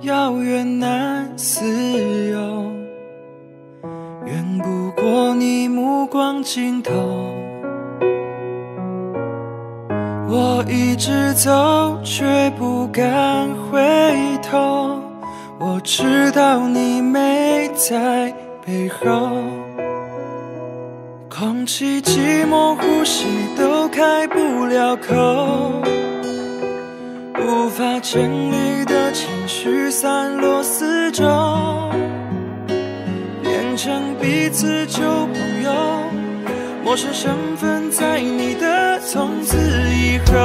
遥远难自由，远不过你目光尽头。我一直走，却不敢回头，我知道你没在背后。空气寂寞，呼吸都开不了口，无法整理的情绪散落四周，变成彼此旧朋友，陌生身份在你的从此以后。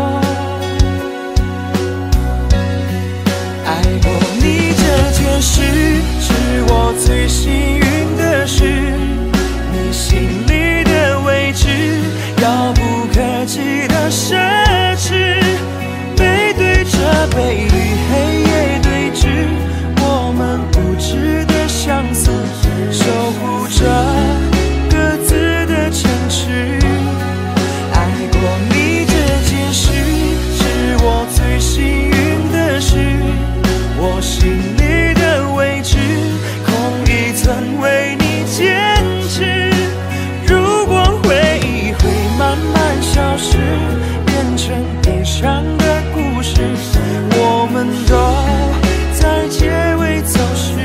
爱过你这件事，是我最幸运的事，你心里的位置，遥不可及的奢侈，背对着背与黑夜对峙，我们不值得相似，守护着各自的城池。爱过你这件事，是我最幸运的事，我心里的位置，空一层为你坚持。如果回忆会慢慢消失，变成悲伤的故事，我们都在结尾走时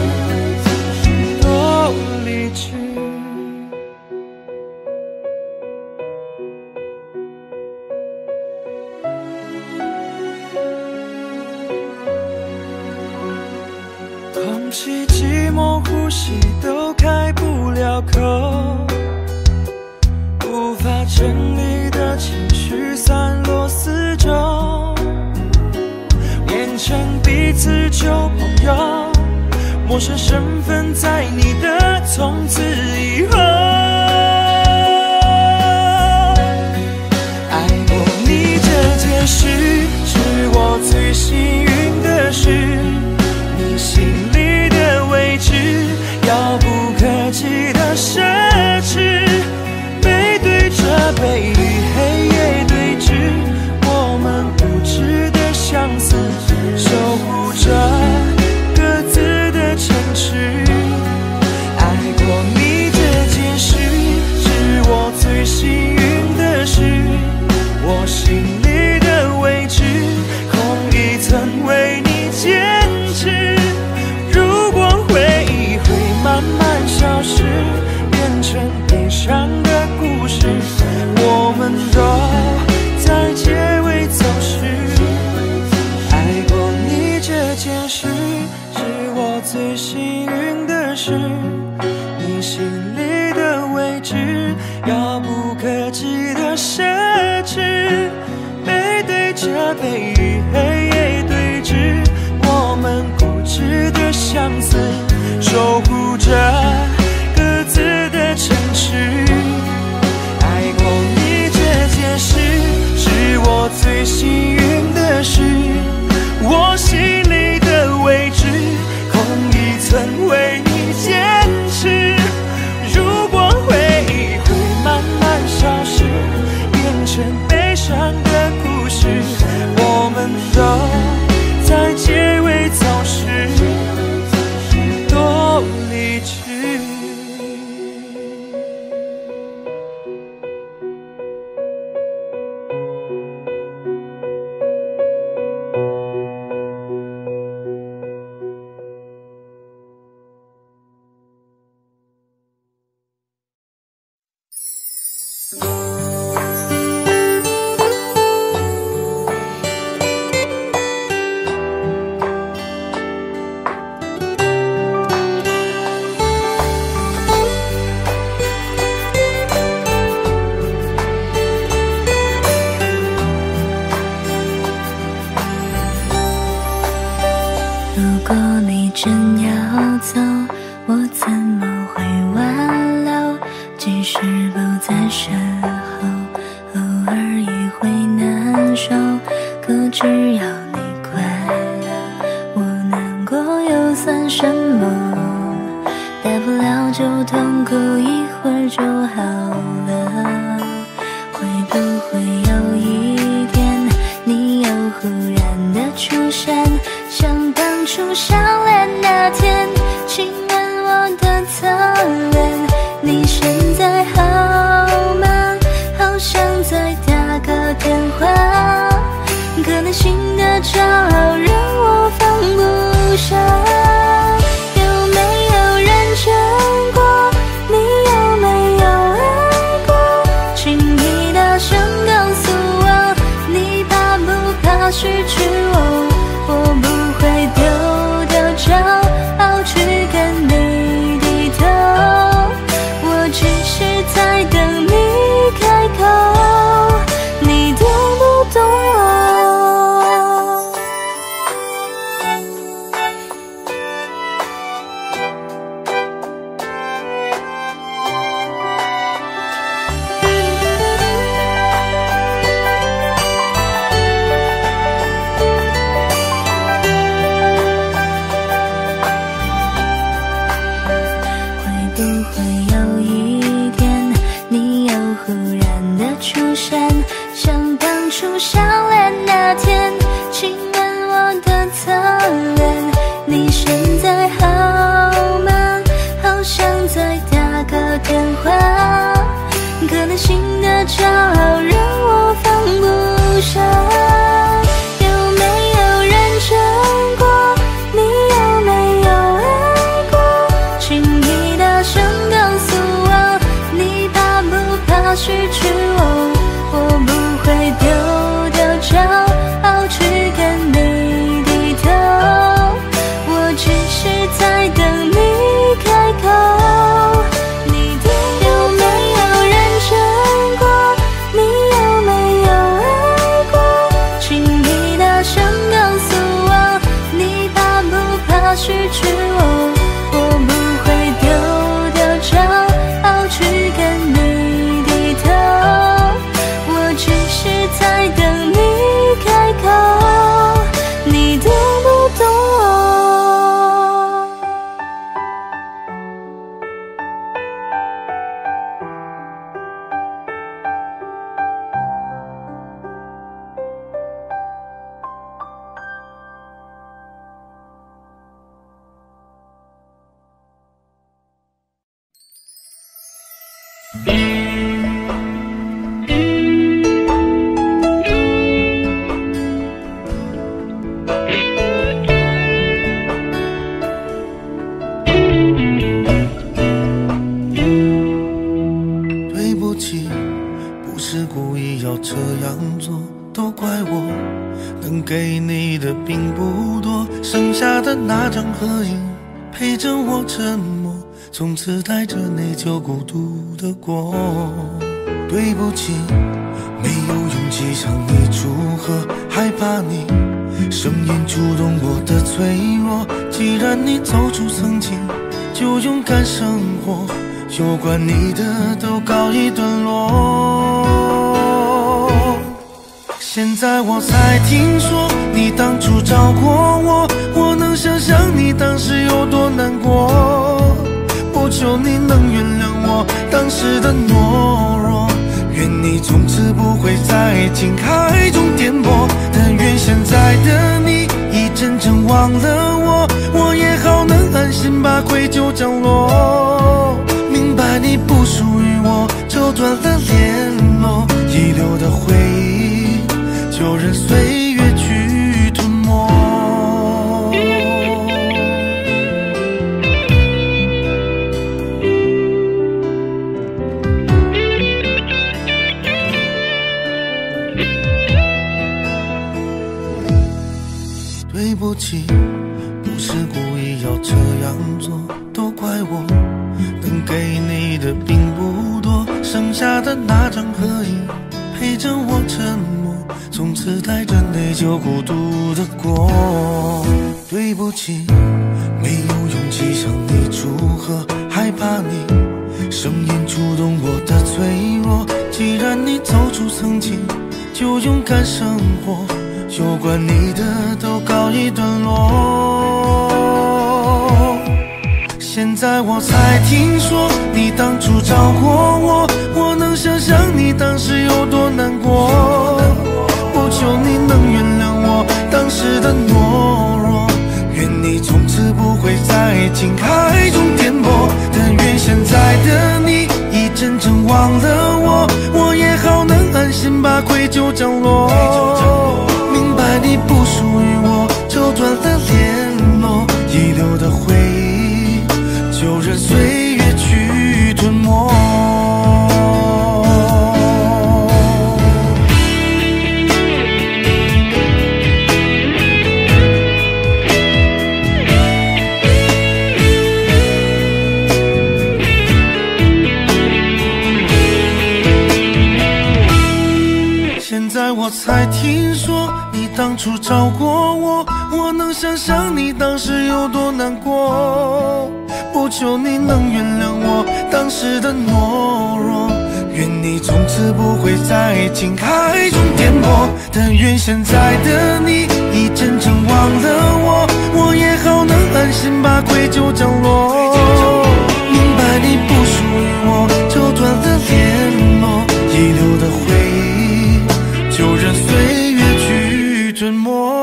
都理智。空气寂寞，呼吸都开不了口，无法整理的情绪散落四周，变成彼此旧朋友，陌生身份在你的从此以后。爱过你这件事，是我最幸运的事，你心里的位置，遥不可及的奢侈，背对着背与黑夜对峙，我们不值得相似，守护着各自的城池。爱过你这件事，是我最幸运的事，我心里的位置，空一层为你坚持。如果回忆会慢慢消失，变成悲伤的故事，我们都在结尾走时。爱过你这件事，是我最幸运的事，你心里的位置，遥不可及的奢侈，背对着背与黑夜对峙，我们不值得相似，守护着各自的城池。爱过你这件事，是我最幸运的事，我心里的位置，空一层为你坚持。如果回忆会慢慢消失，变成悲伤的故事，我们都在结尾走时都理智。 如果你真要走，我怎么会挽留？即使不在身后，偶尔也会难受。可只要你快乐，我难过又算什么？大不了就痛哭一会儿就好了。会不会有一天，你又忽然的出现，像当初初相恋那天，亲吻我的侧脸。你现在好吗？好想再打个电话，可能新的骄傲让我放不下。有没有认真过？你有没有爱过？请你大声告诉我，你怕不怕失去我？我不会丢掉骄傲去跟你低头，我只是在等你开口，你懂不懂我？像当初相恋那天，亲吻我的侧脸。你现在好吗？好想再打个电话，可能新的骄傲让我放不下。有没有认真过？你有没有爱过？请你大声告诉我，你怕不怕失去我？我不会丢掉骄傲去跟你低头，我只是在等你开口，你懂有没有认真过？你有没有爱过？请你大声告诉我，你怕不怕失去我？我不会丢掉骄傲去跟你低头，只是在等你开口，你懂不懂我？ 这样做都怪我，能给你的并不多，剩下的那张合影陪着我沉默，从此带着内疚孤独的过。对不起，没有勇气向你祝贺，害怕你声音触动我的脆弱。既然你走出曾经，就勇敢生活，有关你的都告一段落。现在我才听说你当初找过我，我能想象你当时有多难过。不求你能原谅我当时的懦弱，愿你从此不会在情海中颠簸。但愿现在的你已真正忘了我，我也好能安心把愧疚降落。明白你不属于我，就断了联络，遗留的回忆就任岁月去吞没。对不起，不是故意要这样做，都怪我，能给你的并不多，剩下的那张合影陪着我沉默，从此带着内疚孤独的过。对不起，没有勇气向你祝贺，害怕你声音触动我的脆弱。既然你走出曾经，就勇敢生活，有关你的都告一段落。现在我才听说你当初找过我，我能想象你当时有多难过。不求你能原谅我当时的懦弱，愿你情海中颠簸。但愿现在的你已真正忘了我，我也好能安心把愧疚降落。明白你不属于我，就断了联络，遗留的回忆就任岁月去吞没。现在我才听说你当初找过我，我能想象你当时有多难过。不求你能原谅我当时的懦弱，愿你从此不会在情海中颠簸。但愿现在的你已真正忘了我，我也好能安心把愧疚降落。明白你不属于我，就断了联络，遗留的回忆就任岁月去吞没。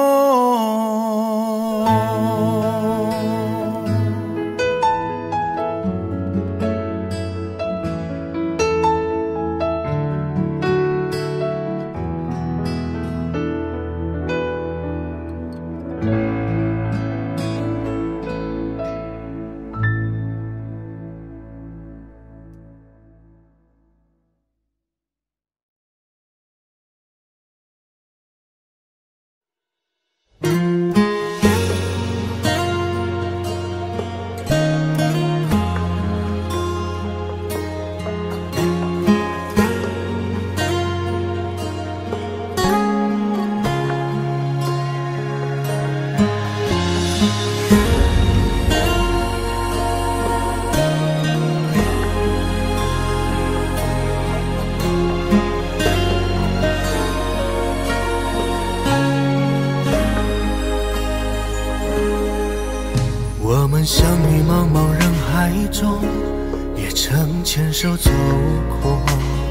我们相遇茫茫人海中，也曾牵手走过，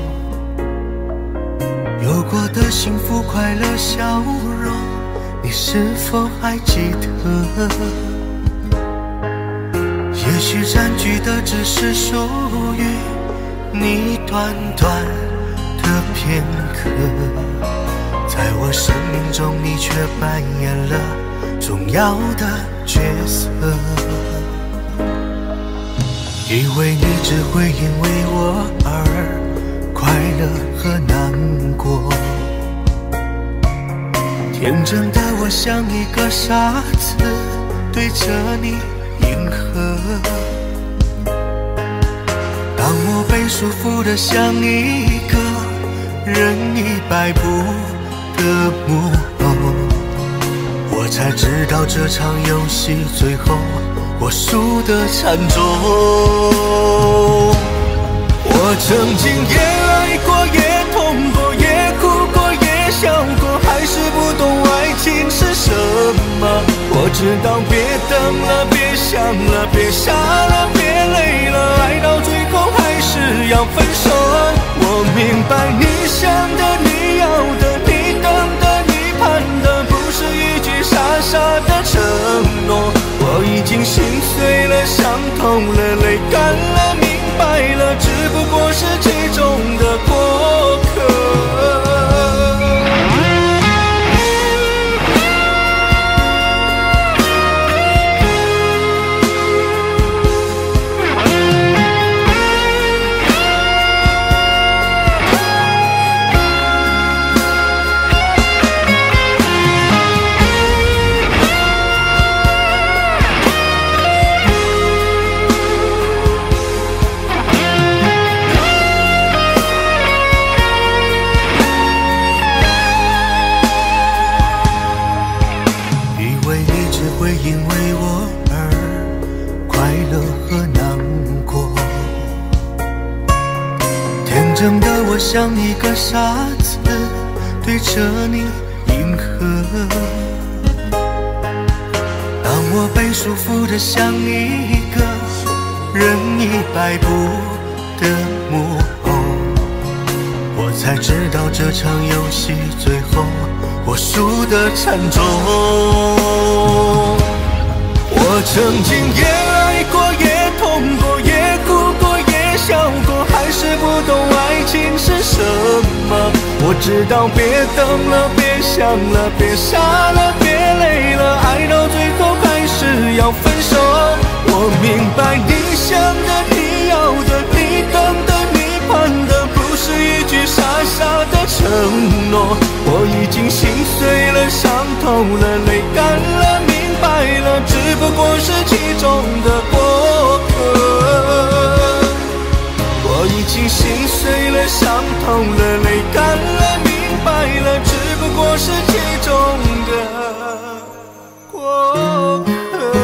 有过的幸福快乐笑容，你是否还记得？也许占据的只是属于你短短的片刻，在我生命中你却扮演了重要的角色，以为你只会因为我而快乐和难过，天真的我像一个傻子对着你迎合，当我被束缚的像一个任意摆布的木偶，我才知道这场游戏最后我输得惨重。我曾经也爱过，也痛过，也哭过，也笑过，还是不懂爱情是什么。我知道别等了，别想了，别傻了，别累了，爱到最后还是要分手。我明白你想的，你要的，你等的，你盼的，不是一句傻傻的承诺。我已经心碎了，伤痛了，泪干了，明白了，只不过是其中的过客。因为我而快乐和难过，天真的我像一个傻子对着你迎合，当我被束缚的像一个任意摆布的木偶，我才知道这场游戏最后我输得惨重。我曾经也爱我知道别等了，别想了，别傻了，别累了，爱到最后还是要分手。我明白你想的，你要的，你等的，你盼的，不是一句傻傻的承诺。我已经心碎了，伤透了，泪干了，明白了，只不过是其中的过客。我已经心碎了，伤透了，泪干了，明白了，只不过是其中的过客。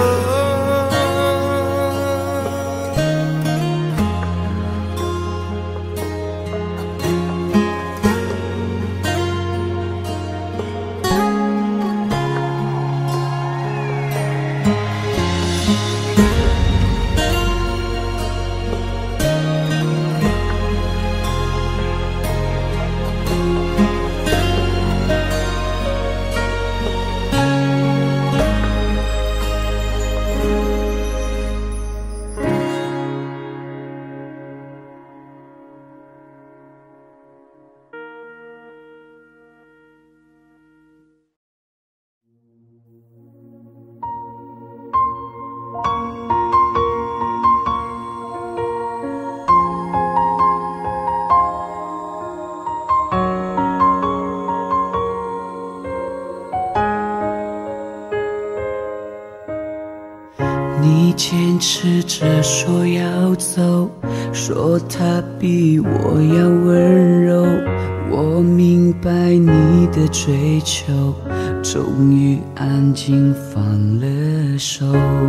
你坚持着说要走，说他比我要温柔。我明白你的追求，终于安静放了手。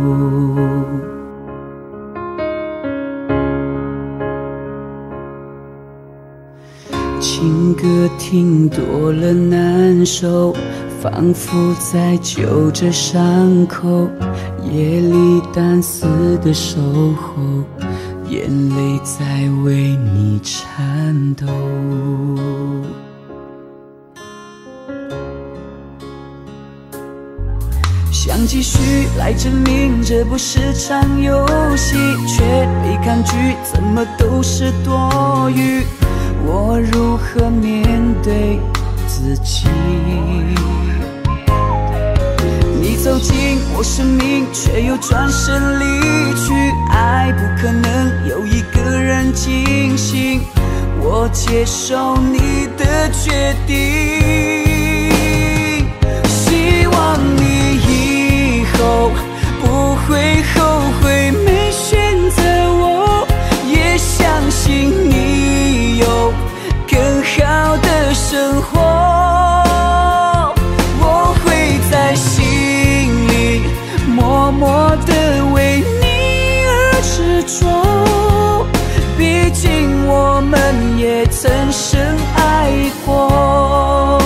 情歌听多了难受，仿佛在揪着伤口，夜里单丝的守候，眼泪在为你颤抖。想继续来证明这不是场游戏，却被抗拒，怎么都是多余。我如何面对自己？你走进我生命，却又转身离去。爱不可能有一个人进行，我接受你的决定。希望你以后不会后悔没选择我，也相信你有更好的生活。我会在心里默默地为你而执着，毕竟我们也曾深爱过。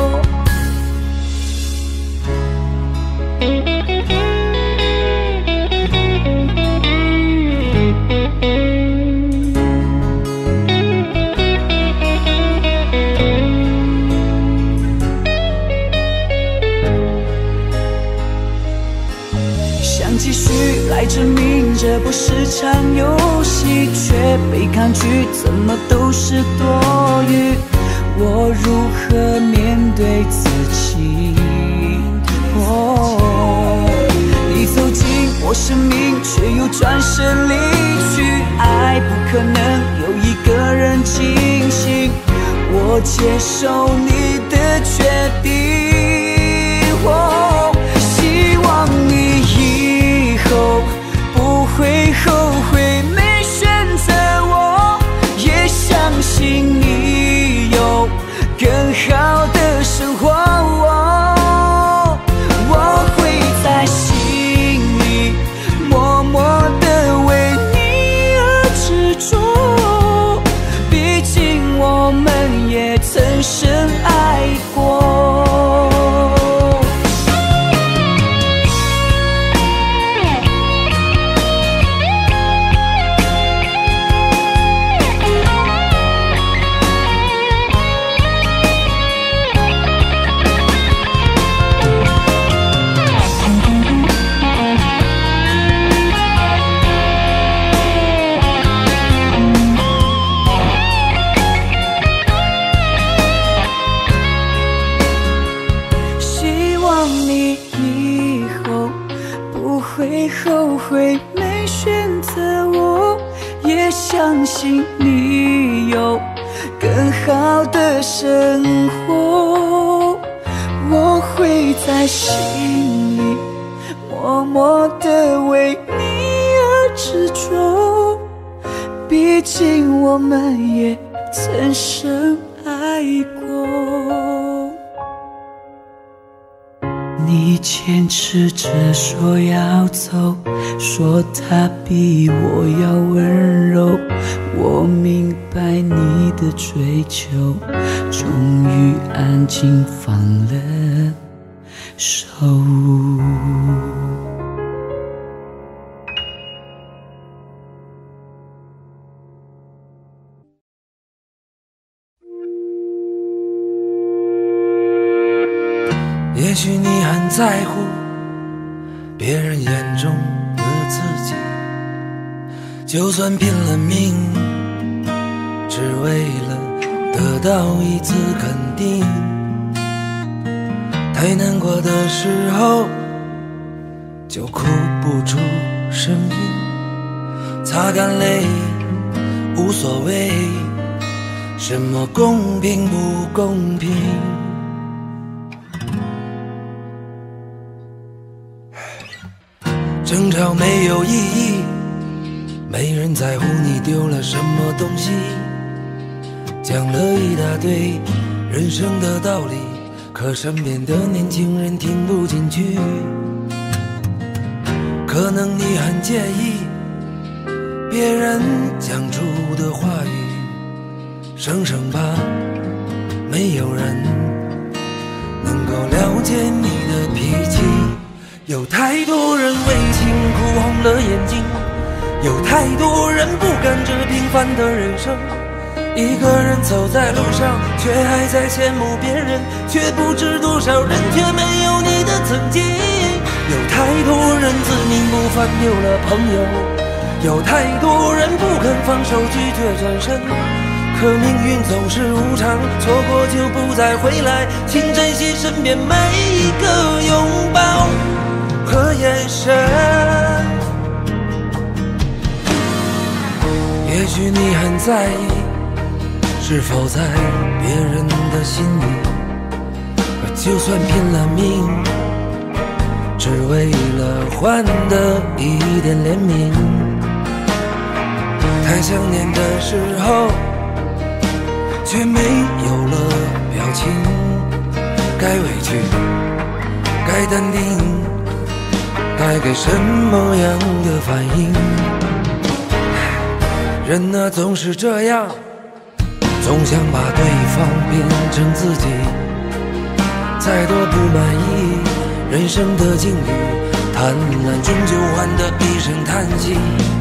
继续来证明这不是场游戏，却被抗拒，怎么都是多余。我如何面对自己？你走进我生命，却又转身离去。爱不可能有一个人进行，我接受你的决定。希望你以后不会后悔没选择我，也相信你有更好的生活。我会在心里默默地为你而执着，毕竟我们也曾深爱过。 会后悔没选择我，也相信你有更好的生活。我会在心里默默地为你而执着，毕竟我们也曾深爱过。你坚持着说要走，说他比我要温柔，我明白你的追求，终于安静放了手。 也许你很在乎别人眼中的自己，就算拼了命，只为了得到一次肯定。太难过的时候就哭不出声音，擦干泪无所谓什么公平不公平。争吵没有意义，没人在乎你丢了什么东西，讲了一大堆人生的道理，可身边的年轻人听不进去。可能你很介意别人讲出的话语，生生怕没有人能够了解你的脾气。有太多人为情哭红了眼睛，有太多人不甘这平凡的人生。一个人走在路上，却还在羡慕别人，却不知多少人却没有你的曾经。有太多人自命不凡丢了朋友，有太多人不肯放手拒绝转身。可命运总是无常，错过就不再回来，请珍惜身边每一个拥抱和眼神。也许你很在意是否在别人的心里，就算拼了命，只为了换得一点怜悯。太想念的时候却没有了表情，该委屈该淡定，该给什么样的反应。人啊总是这样，总想把对方变成自己，再多不满意人生的境遇，贪婪终究换得一声叹息。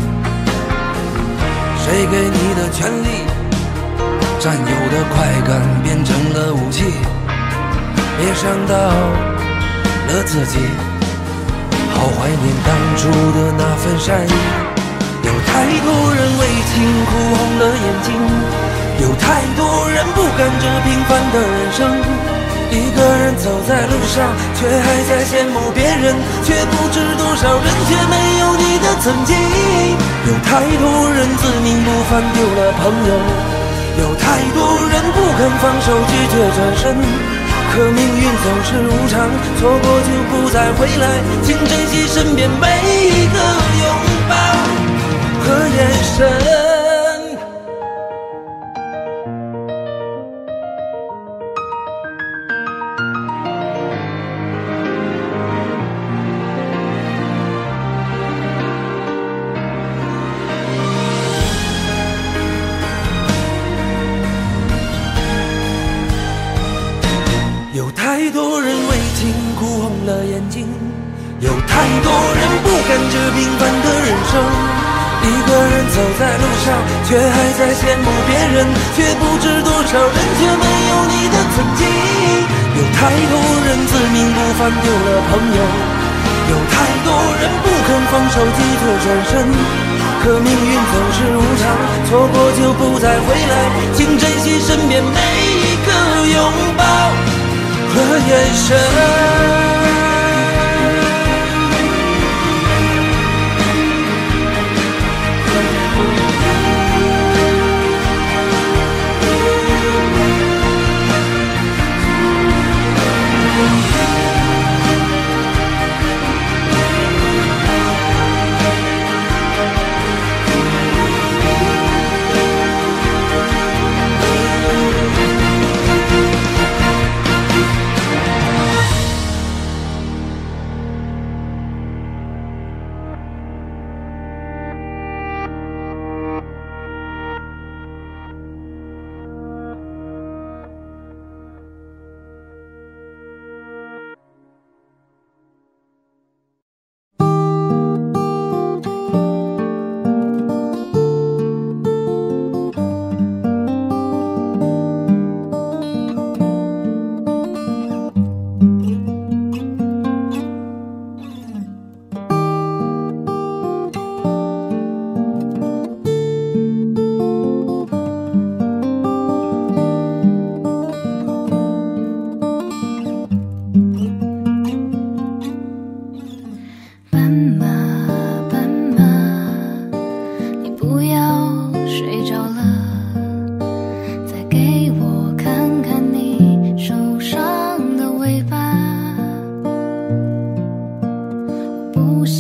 谁给你的权利，占有的快感变成了武器，别伤到了自己，好怀念当初的那份善意。有太多人为情哭红了眼睛，有太多人不甘这平凡的人生。一个人走在路上，却还在羡慕别人，却不知多少人却没有你的曾经。有太多人自命不凡丢了朋友，有太多人不肯放手拒绝转身。可命运总是无常，错过就不再回来，请珍惜身边每一个拥抱和眼神。有太多人为情哭红了眼睛，有太多人不甘这平凡的人生。一个人走在路上，却还在羡慕别人，却不知多少人却没有你的曾经。有太多人自命不凡丢了朋友，有太多人不肯放手拒绝转身。可命运总是无常，错过就不再回来，请珍惜身边每一个拥抱和眼神。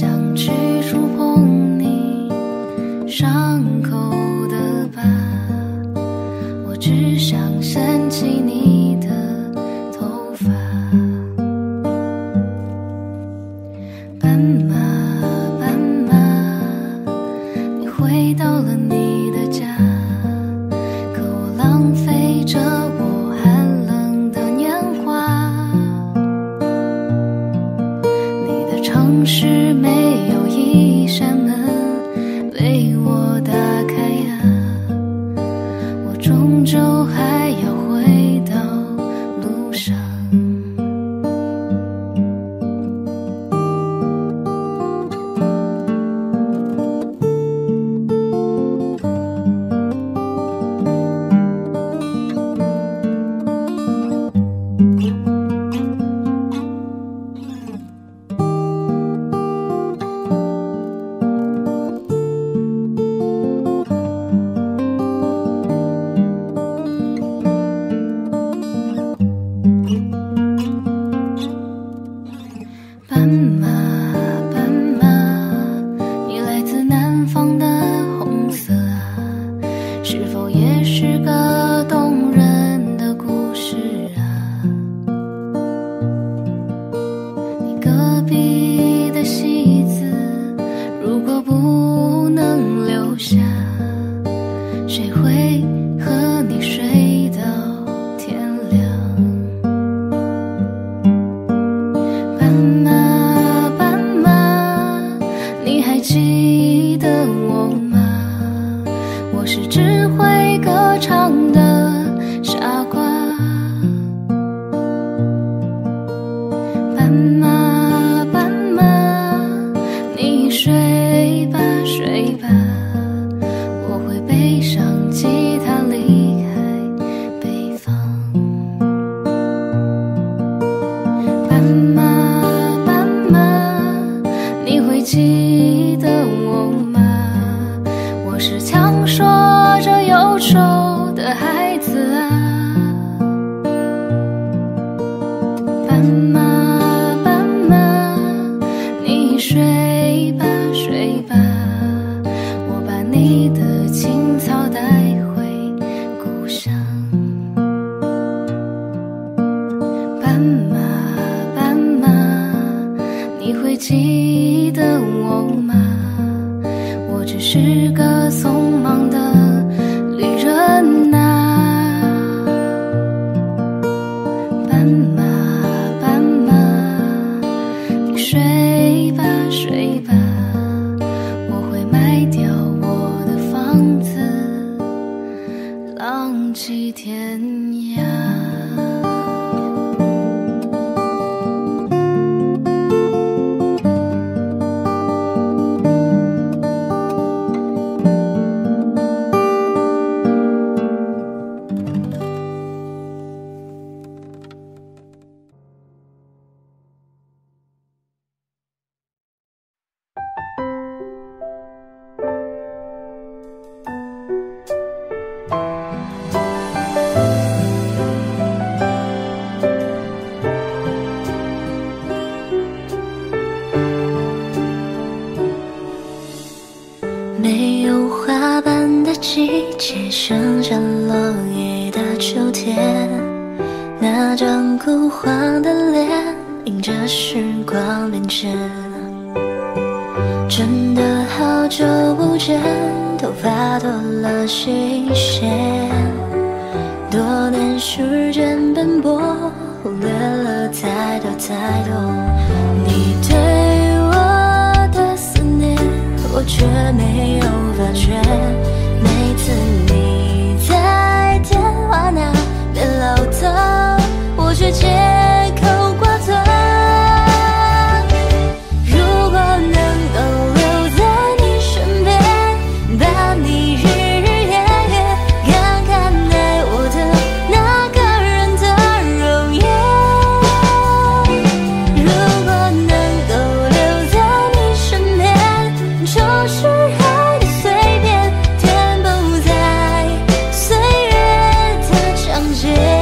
想去触碰你伤口的疤，我只想掀起你的头发。斑马斑马，你回到了你的家，可我浪费着我寒冷的年华。你的城市没有一扇门为我打开呀，我终究还要回到路上。斑马斑马，你来自南方的红色啊，是否也是个动人的故事啊？你隔壁的戏子，如果不能留下，谁会和你睡到天亮？斑马斑马，你还记得我吗？我是只会歌唱的傻瓜。斑马斑马，你睡吧睡吧，我会背上吉他离开北方。斑马斑马，你会记得我吗？我是强说着忧愁的孩子啊。斑马斑马，你睡吧睡吧，我把你的青草带回故乡。斑马斑马，你会记得我吗？我只是个匆忙的旅人啊。斑马斑马，你睡吧睡吧，我会卖掉我的房子，浪迹天涯。没有花瓣的季节，剩下落叶的秋天，那张枯黄的脸迎着时光变迁。真的好久不见，头发多了些线，多年时间奔波，忽略了太多太多。你对我的思念，我却没有发觉。每次你在电话那边唠叨，我却借口挂断。如果能够留在你身边，把你日日夜夜看看爱我的那个人的容颜。如果能够留在你身边，就是爱的碎片，填补在岁月的章节。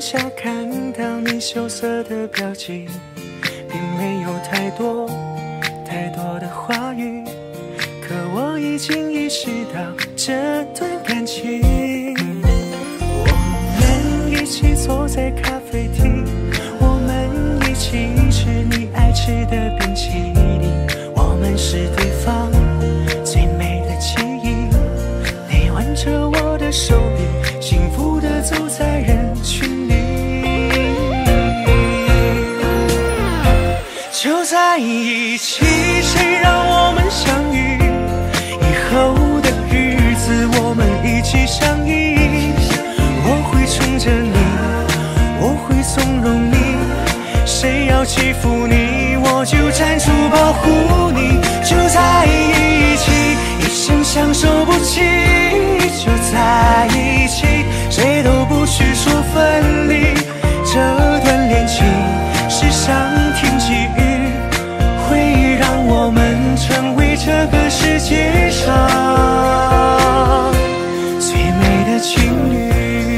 下看到你羞涩的表情，并没有太多的话语，可我已经意识到这段感情。我们一起坐在咖啡厅，我们一起吃你爱吃的冰淇淋，我们是对方最美的记忆。你挽着我的手臂，幸福地走在人群里。就在一起，谁让我们相遇？以后的日子我们一起相依。我会宠着你，我会纵容你，谁要欺负你，我就站出保护你。就在一起，一生相守不弃。就在一起，谁都不许说分离。这段恋情是上天给予，会让我们成为这个世界上最美的情侣。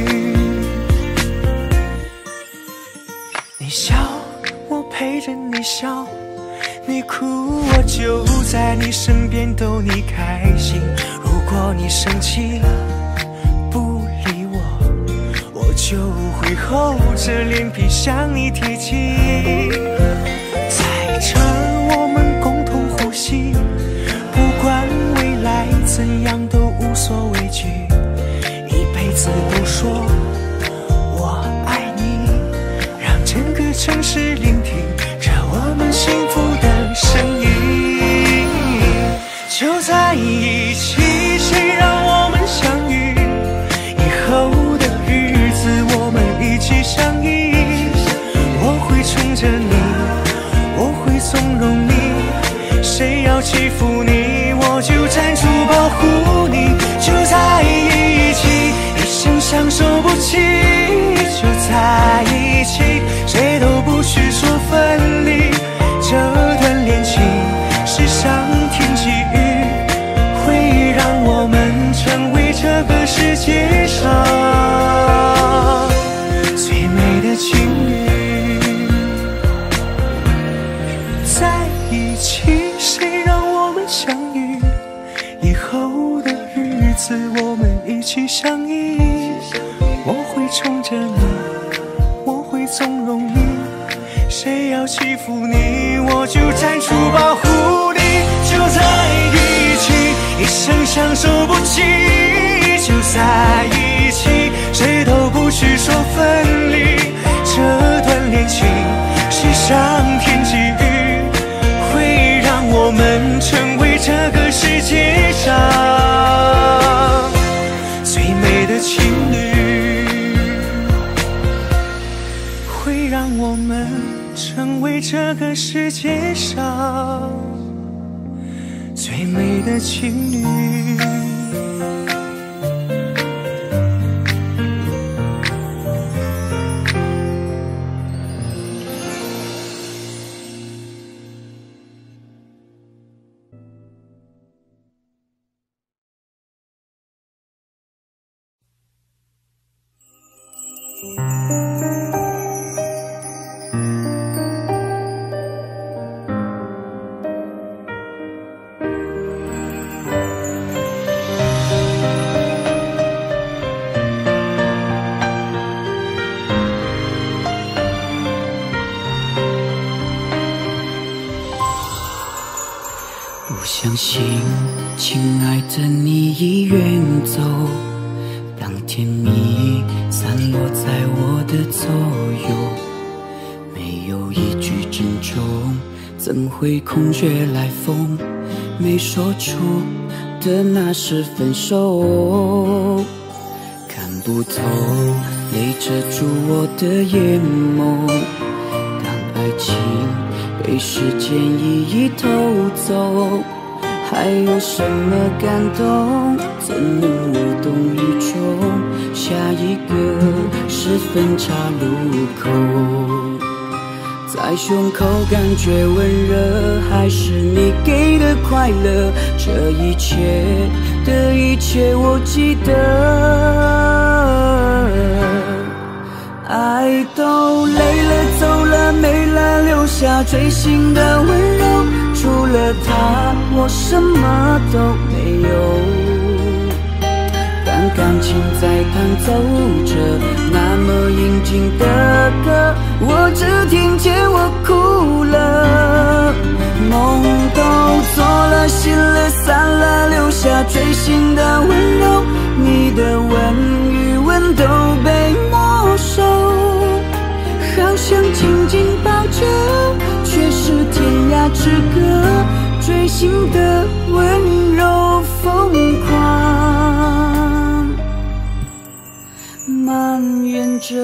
你笑，我陪着你笑，你哭，我就在你身边逗你开心。如果你生气不理我，我就会厚着脸皮向你提起。在这儿我们共同呼吸，不管未来怎样都无所畏惧，一辈子都说我爱你，让整个城市聆听着我们幸福的声音。就在一起，谁让我们相遇？以后的日子我们一起相依。我会宠着你，我会纵容你，谁要欺负你，我就站出保护你。就在一起，一生相守不弃。就在一起，谁都不许说分离。这段恋情是上天给予，会让我们成为这个世界上最美的情侣。在一起，谁让我们相遇？以后的日子我们一起相依。我会宠着你，我会纵容你，谁要欺负你，我就站出保护你。就在一起，一生相守不弃。就在一起，谁都不许说分离。这段恋情是上天给予，会让我们成为这个世界上最美的情侣，会让我们成为这个世界上最美的情侣。 不相信，亲爱的你已远走，当甜蜜散落在我的左右，没有一句珍重，怎会空穴来风？没说出的那是分手，看不透，累遮住我的眼眸。当爱情被时间一一偷走，还有什么感动？怎能无动于衷？下一个是分岔路口，在胸口感觉温热，还是你给的快乐？这一切的一切我记得， 爱都累了走了没了，留下锥心的温柔，除了他我什么都没有。当感情在弹奏着那么应景的歌，我只听见我哭了。梦都做了醒了散了，留下锥心的温柔，你的吻与吻都被没收。好想紧紧抱着，却是天涯之隔，锥心的温柔疯狂蔓延着。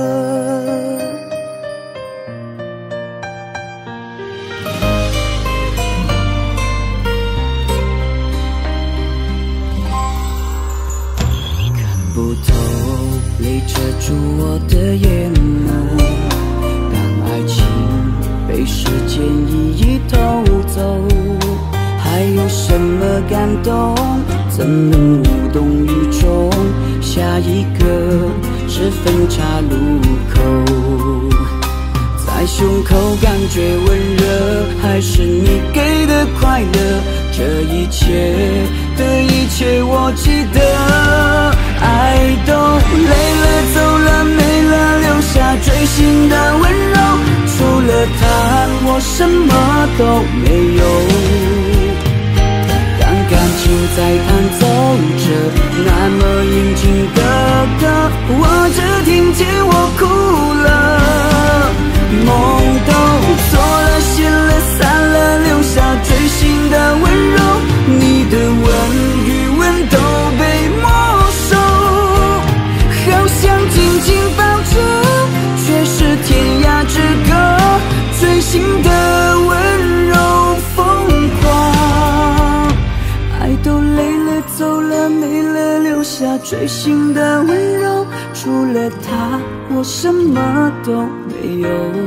不透，泪遮住我的眼眸。当爱情被时间一一偷走，还有什么感动？怎能无动于衷？下一个是分岔路口，在胸口感觉温热，还是你给的快乐？这一切的一切我记得。爱都累了走了没了，留下锥心的温柔，除了他我什么都没有。当感情在弹奏着那么应景的歌，我只听见我哭了。梦都做了醒了散了，留下锥心的温柔，你的吻与吻都被没收。好想紧紧抱着，却是天涯之隔，锥心的温柔疯狂。爱都累了走了没了，留下锥心的温柔，除了他我什么都没有。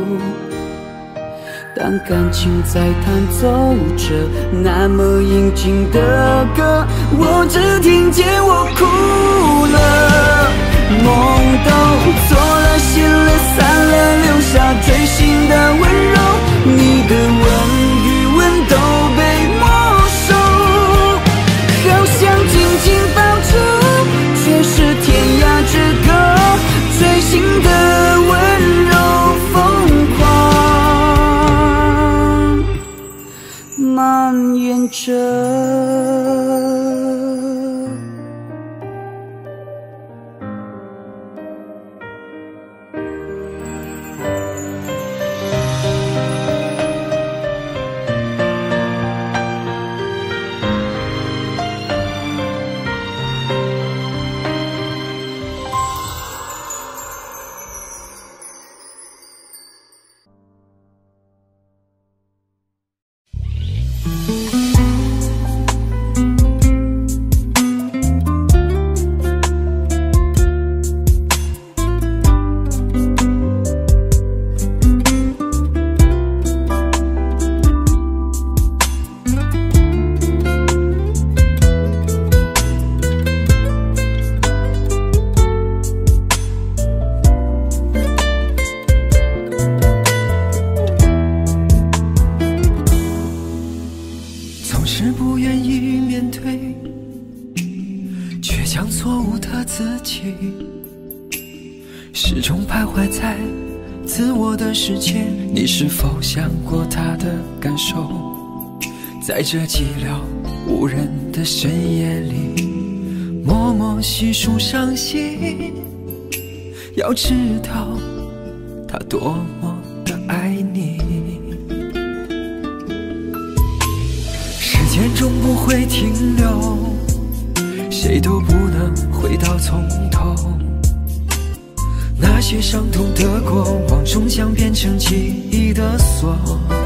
当感情在弹奏着那么应景的歌，我只听见我哭了。梦都做了醒了散了，留下锥心的温柔，你的吻与吻都被没收。好想紧紧抱着，却是天涯之隔，锥心的温柔疯狂蔓延着。 始终徘徊在自我的世界，你是否想过他的感受？在这寂寥无人的深夜里，默默细数伤心，要知道他多么的爱你。时间终不会停留，谁都不能回到从头。那些伤痛的过往终将变成记忆的锁，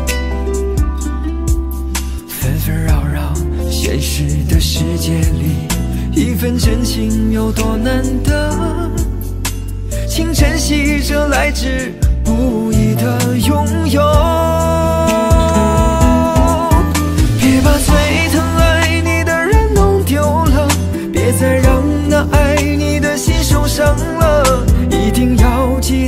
纷纷扰扰现实的世界里，一份真情有多难得，请珍惜这来之不易的拥有。别把最疼爱你的人弄丢了，别再让那爱你的心受伤了，一定要记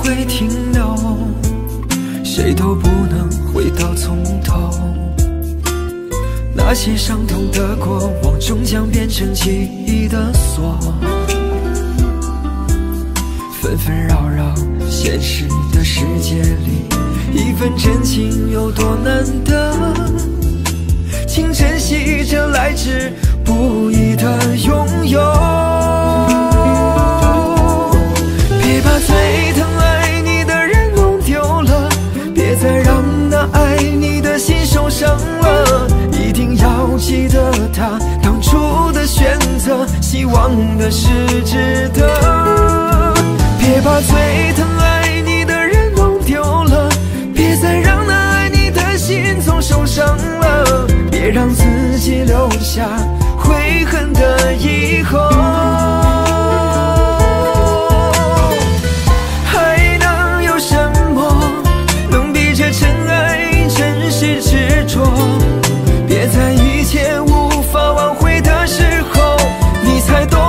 会停留，谁都不能回到从头。那些伤痛的过往，终将变成记忆的锁。纷纷扰扰，现实的世界里，一份真情有多难得？请珍惜这来之不易的拥有。别把最疼爱你的人弄丢了，别再让那爱你的心受伤了。一定要记得他当初的选择，希望的是值得。别把最疼爱你的人弄丢了，别再让那爱你的心总受伤了。别让自己留下悔恨的以后。还能有什么能比这真爱真实执着？别在一切无法挽回的时候，你才懂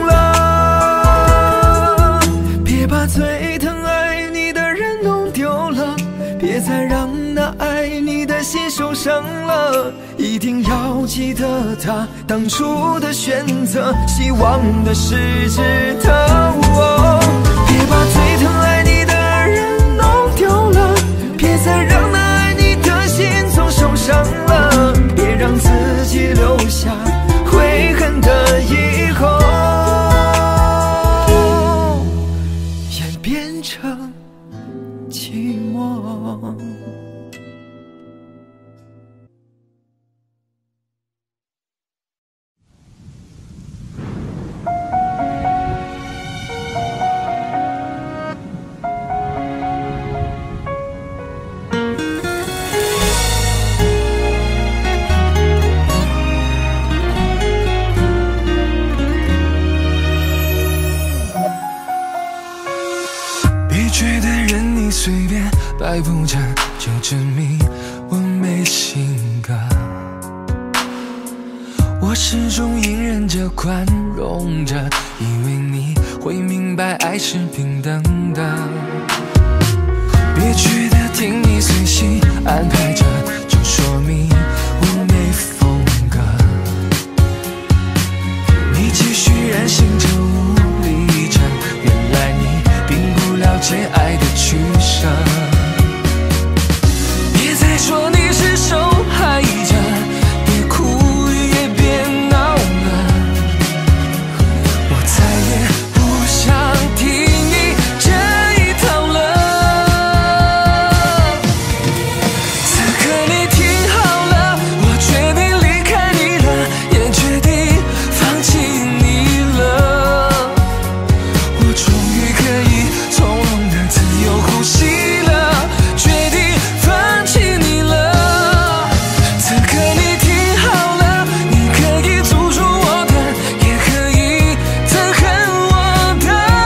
了。别把最疼爱你的人弄丢了，别再让那爱你的心受伤了。一定要记得他当初的选择，希望的是值得。别把最疼爱你的人弄丢了，别再让那爱你的心总受伤了。别让自己留下悔恨的以后，演变成寂寞。 随便摆布着，就证明我没性格。我始终隐忍着，宽容着，以为你会明白爱是平等的。别觉得听你随心安排着，就说明我没风格。你继续任性着，无理着，原来你并不了解爱的取舍。别再说你是受害者，别哭也别闹了，我再也不想听你这一套了。此刻你听好了，我决定离开你了，也决定放弃你了。我终于可以从容的自由呼吸了，决定放弃你了。此刻你听好了，你可以诅咒我的，也可以憎恨我的。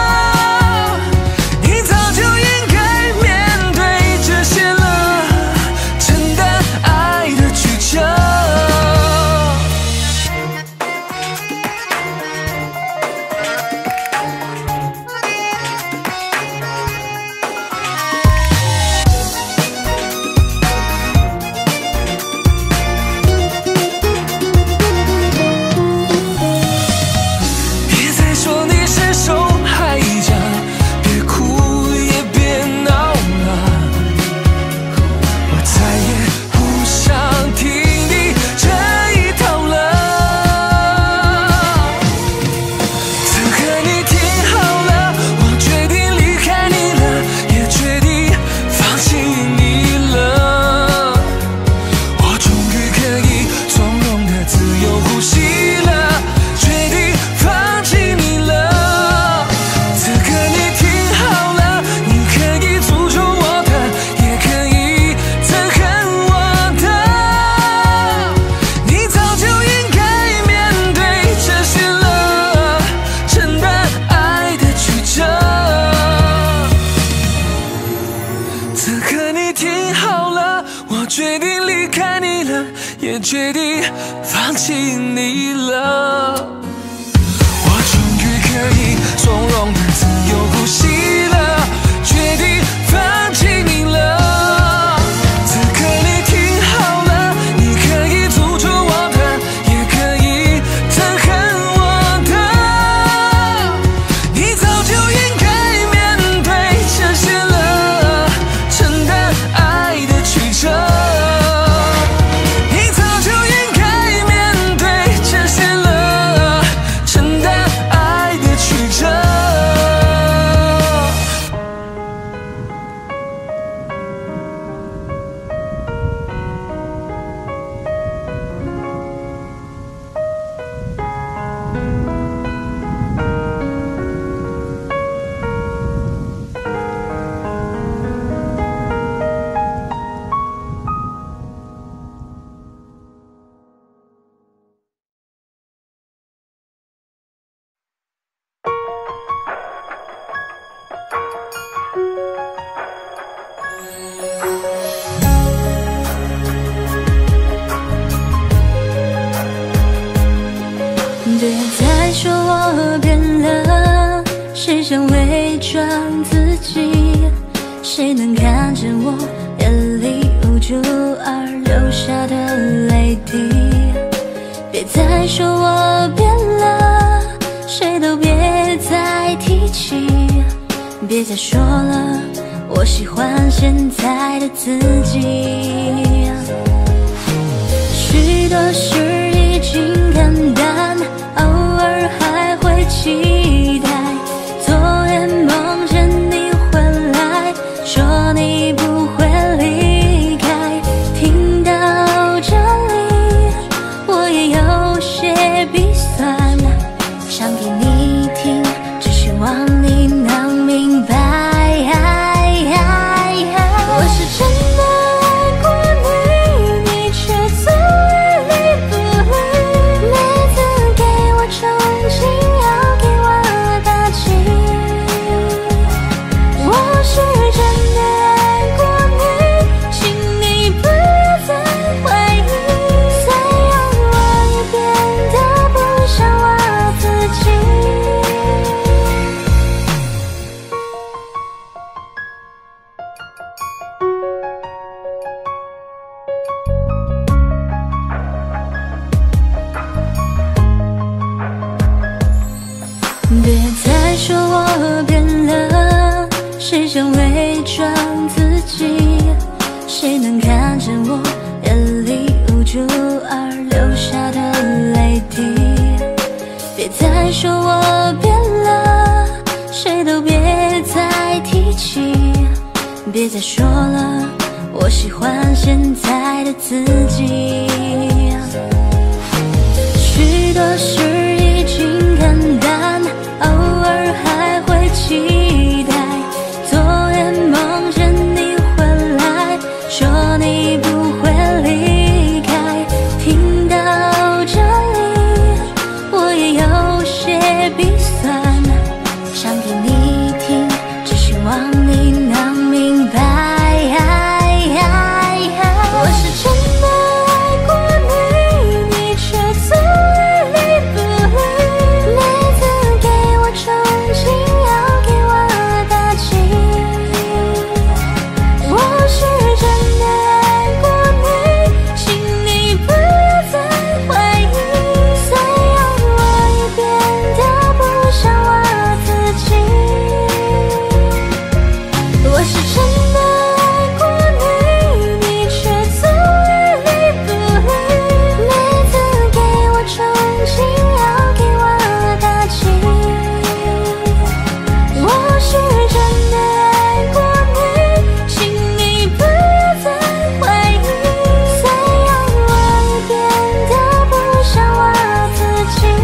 你早就应该面对这些了，承担爱的曲折。别再说你是受害者，别哭也别闹了，我再也不想听你这一套了。此刻你听好了，我决定离开你了，也决定放弃你了。我终于可以从容的自由呼吸了，决定放弃你了。此刻你听好了，你可以诅咒我的，也可以憎恨我的。你早就应该面对这些了，承担爱的曲折。此刻你听好了，我决定离开你了，也决定放弃你了。我终于可以从容的自由呼吸了，决定想伪装自己？谁能看见我眼里无助而流下的泪滴？别再说我变了，谁都别再提起，别再说了，我喜欢现在的自己。许多事已经看淡，偶尔还会期待，昨夜梦见你回来，说你不会离开。听到这里我也有些鼻酸，想给你听，只希望你能明白。我是真的爱过你，你却总爱理不理，每次给我憧憬，要给我打气。我是真的爱过你，请你不要再怀疑，虽然我也变得不像我自己。别再说我变了，谁想伪装自己？谁能看见我眼里无助而流下的泪滴？别再说我变了，谁都别再提起，别再说了，我喜欢现在的自己。许多事已经看淡，偶尔还会期待，昨夜梦见你回来，说你不会离开。听到这里我也有些鼻酸，想给你听，只希望你能明白。我是真的爱过你，你却总爱理不理，每次给我憧憬，要给我打气。我是真的爱过你，请你不要再怀疑，虽然我也变得不像我自己。我是真的爱过你，你却总爱理不理，每次给我憧憬，要给我打气。我是真的爱过你，请你不要再怀疑，虽然我也变得不像我自己。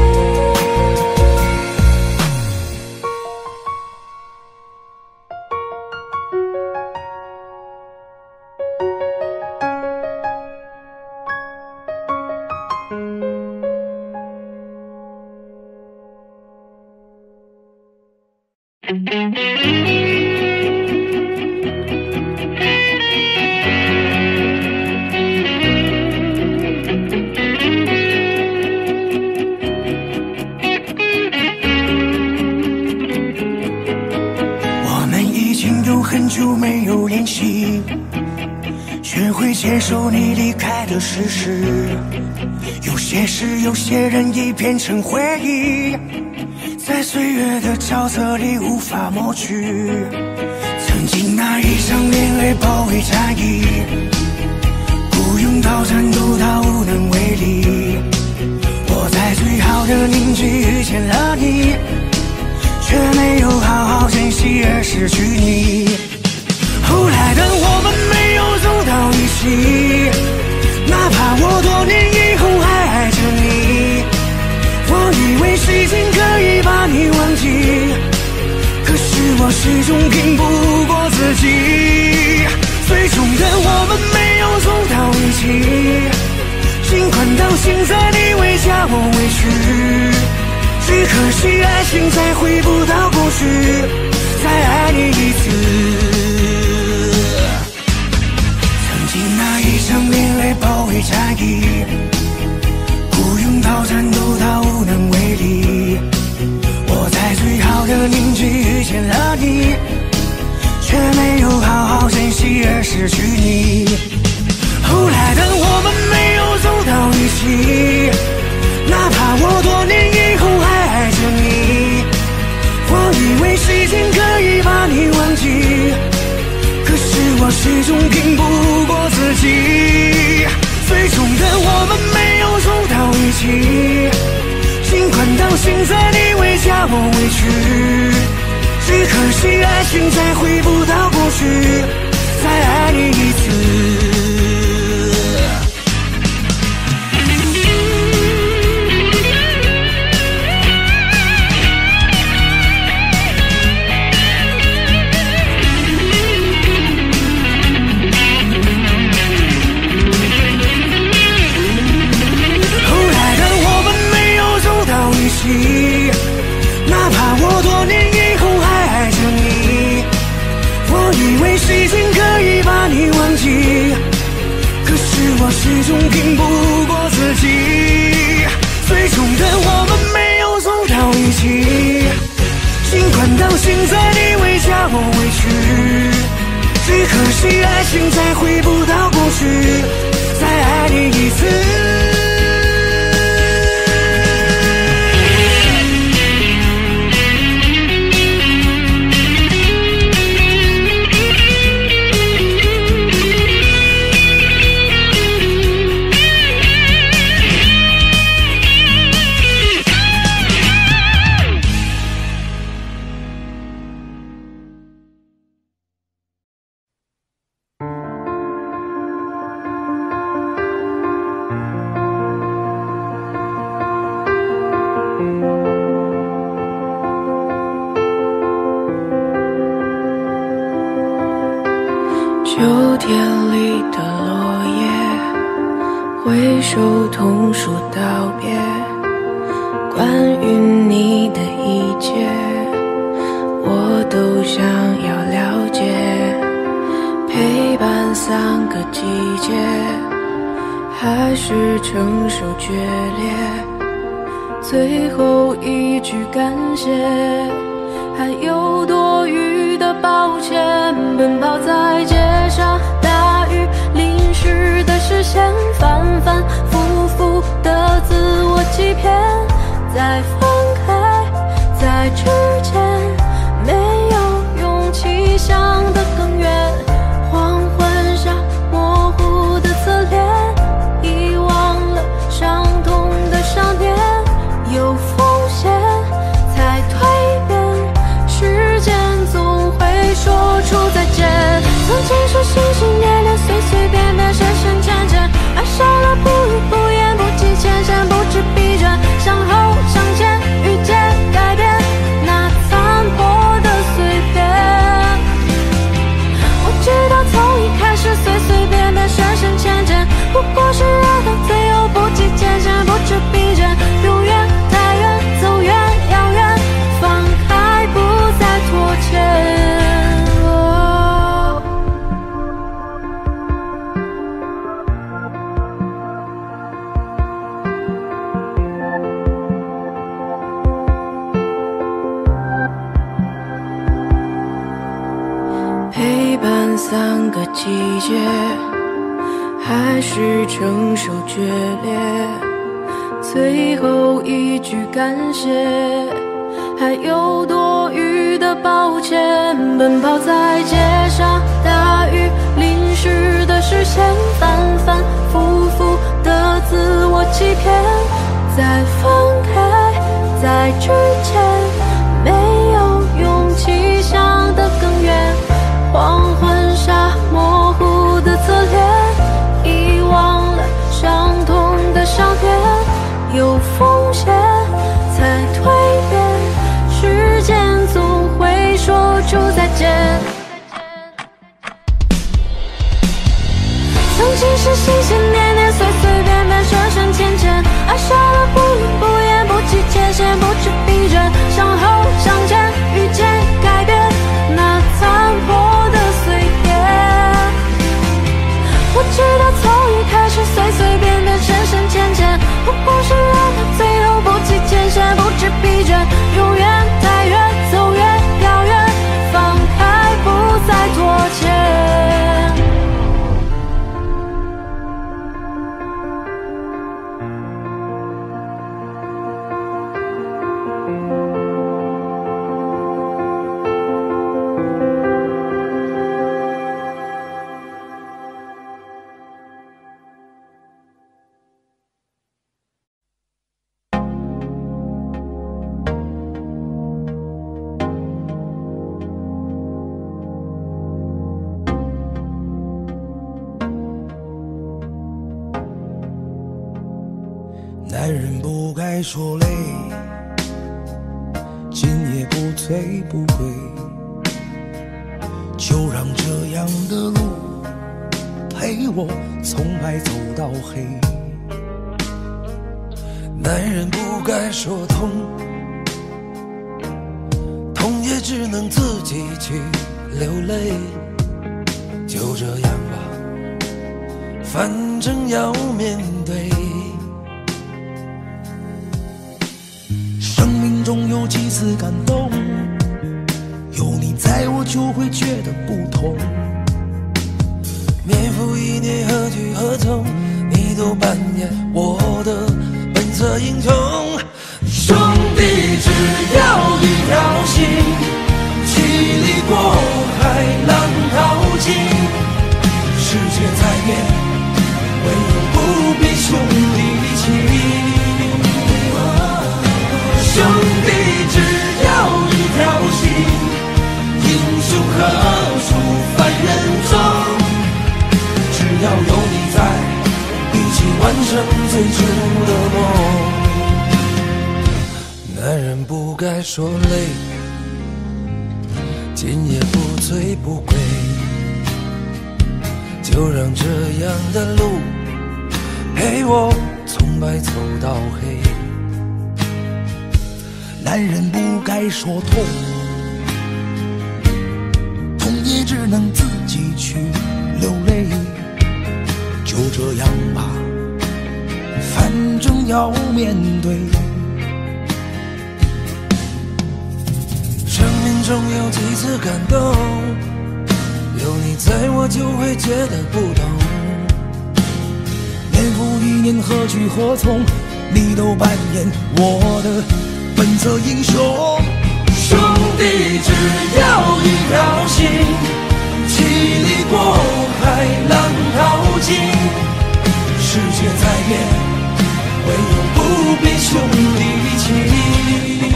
我们已经有很久没有联系，学会接受你离开的事实。有些事，有些人已变成回忆，在岁月的沼泽里无法抹去。曾经那一场恋爱包围战役，不用到战斗到无能为力。我在最好的年纪遇见了你，却没有好好珍惜而失去你。后来的我们没有走到一起，哪怕我多年以后还爱着你。我以为时间可以把你忘记，可是我始终拼不过自己。最终的我们没有走到一起，尽管到现在你会叫我委屈，只可惜爱情再回不到过去，再爱你一次。曾经那一场恋爱包围战役，不用到战斗到无能为力。我在最好的年纪遇却没有好好珍惜而失去你。后来的我们没有走到一起，哪怕我多年以后还爱着你。我以为时间可以把你忘记，可是我始终拼不过自己。最终的我们没有走到一起，尽管到现在你会加我委屈，只可惜爱情再回不到过去，再爱你一次。哪怕我多年以后还爱着你，我以为时间可以把你忘记，可是我始终拼不过自己。最终的我们没有走到一起，尽管到现在你会加我委屈，只可惜爱情再回不到过去，再爱你一次。 秋天里的落叶，挥手同树道别，关于你的一切我都想要了解。陪伴3个季节，还是承受决裂，最后一句感谢，还有多余的抱歉。奔跑在街上，大雨淋湿的视线，反反复复的自我欺骗。在分开在之前，没有勇气想得更远。黄昏下模糊的侧脸，遗忘了伤痛的少年。有风险才蜕变，时间总会说出再见。曾经是心心念念，随随便便，深深浅浅，爱上了不语不言，不计前嫌，不知疲倦，向后向前，遇见改变那残破的碎片。我知道从一开始随随便便，深深浅浅，不过是爱到最后不计前嫌，不知疲倦，永远太远，走远遥远，放开不再拖欠。陪伴3个季节，还是承受决裂，最后一句感谢，还有多余的抱歉。奔跑在街上，大雨淋湿的视线，反反复复的自我欺骗。在分开在之前，没有勇气想得更远。黄昏下模糊的侧脸，遗忘了伤痛的少年。有风险才蜕变，时间总会说出再见。曾经是心心念念，随随便便，深深浅浅，爱上了不语不言，不计前嫌，不知疲倦，向后向前，遇见改变那残破的碎片。我知道从一开始随随便便，深深浅浅，不过是爱到最后不计前嫌，不知疲倦，永远太远，走远遥远，放开不再该说累，今夜不醉不归，就让这样的路陪我从白走到黑。男人不该说痛，痛也只能自己去流泪。就这样吧，反正要面对。生命中有几次感动，有你在我就会觉得不同。年复一年，何去何从，你都扮演我的本色英雄。兄弟只要一条心，千里过海，浪淘尽。世界在变，唯有不必兄弟情。兄弟只要一条心，英雄何处凡人中。只要有你在，一起完成最初的梦。男人不该说累，今夜不醉不归，就让这样的路陪我从白走到黑。男人不该说痛，痛也只能自己去流泪。就这样吧，反正要面对。生命中有几次感动，有你在我就会觉得不同。年复一年，何去何从，你都扮演我的本色英雄。兄弟只要一条心，千里过海，浪淘尽。世界在变，唯有不必兄弟情。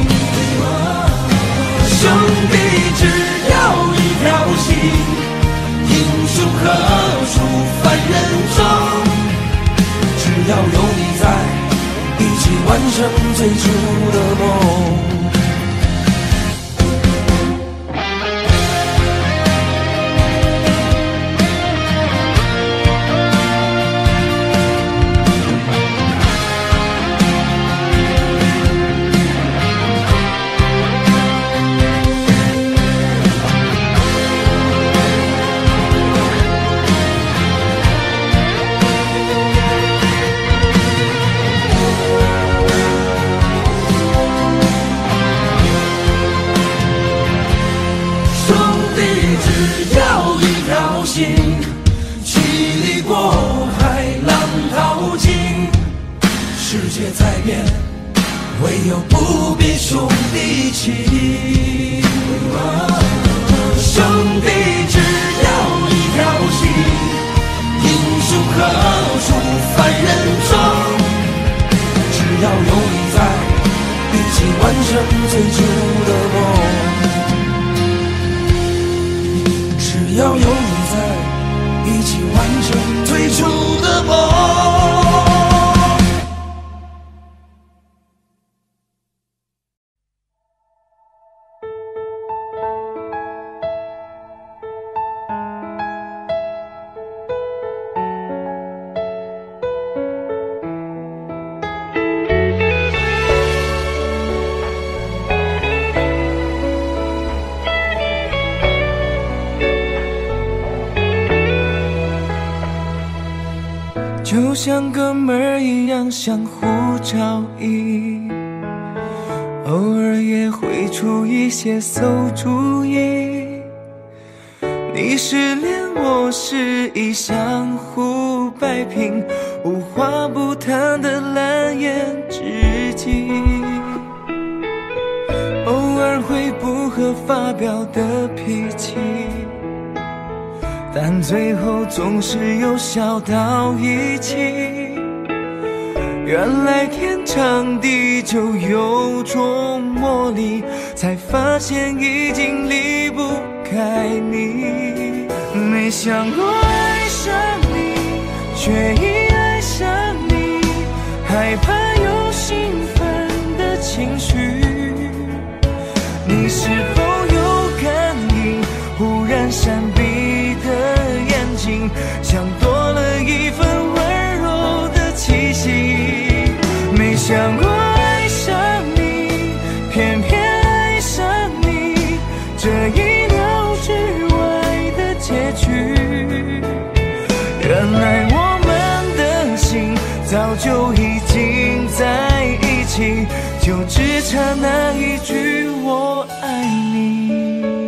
兄弟只要一条心，英雄何处凡人中。只要有你在，一起完成最初的梦。千里过海，浪淘尽。世界在变，唯有不必兄弟情。兄弟只要一条心，英雄何处凡人中。只要有你在，一起完成最初的梦。只要有你在，一起完成最初的梦。就像哥们儿一样相互照应，偶尔也会出一些馊主意。你失恋我失意，相互摆平，无话不谈的蓝颜知己。偶尔会不合发表的脾气，但最后总是又笑到一起。原来天长地久有种魔力，才发现已经离不开你。没想过爱上你，却已爱上你，害怕又兴奋， 情绪。你是否有感应？忽然闪避的眼睛，像多了一份温柔的气息。没想过爱上你，偏偏爱上你，这意料之外的结局。原来我们的心早就已经在一起，就只差那一句我爱你。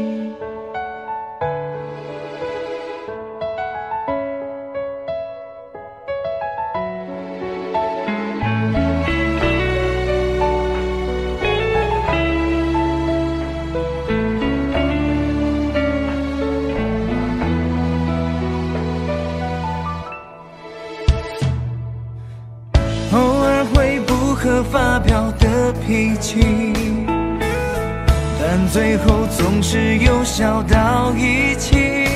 偶尔会不合发表的脾气，但最后总是有笑到一起。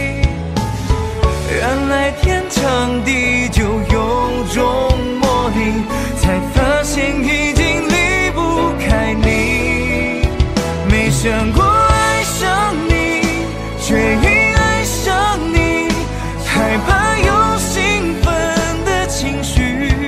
原来天长地久有种魔力，才发现已经离不开你。没想过爱上你，却因爱上你，害怕有兴奋的情绪。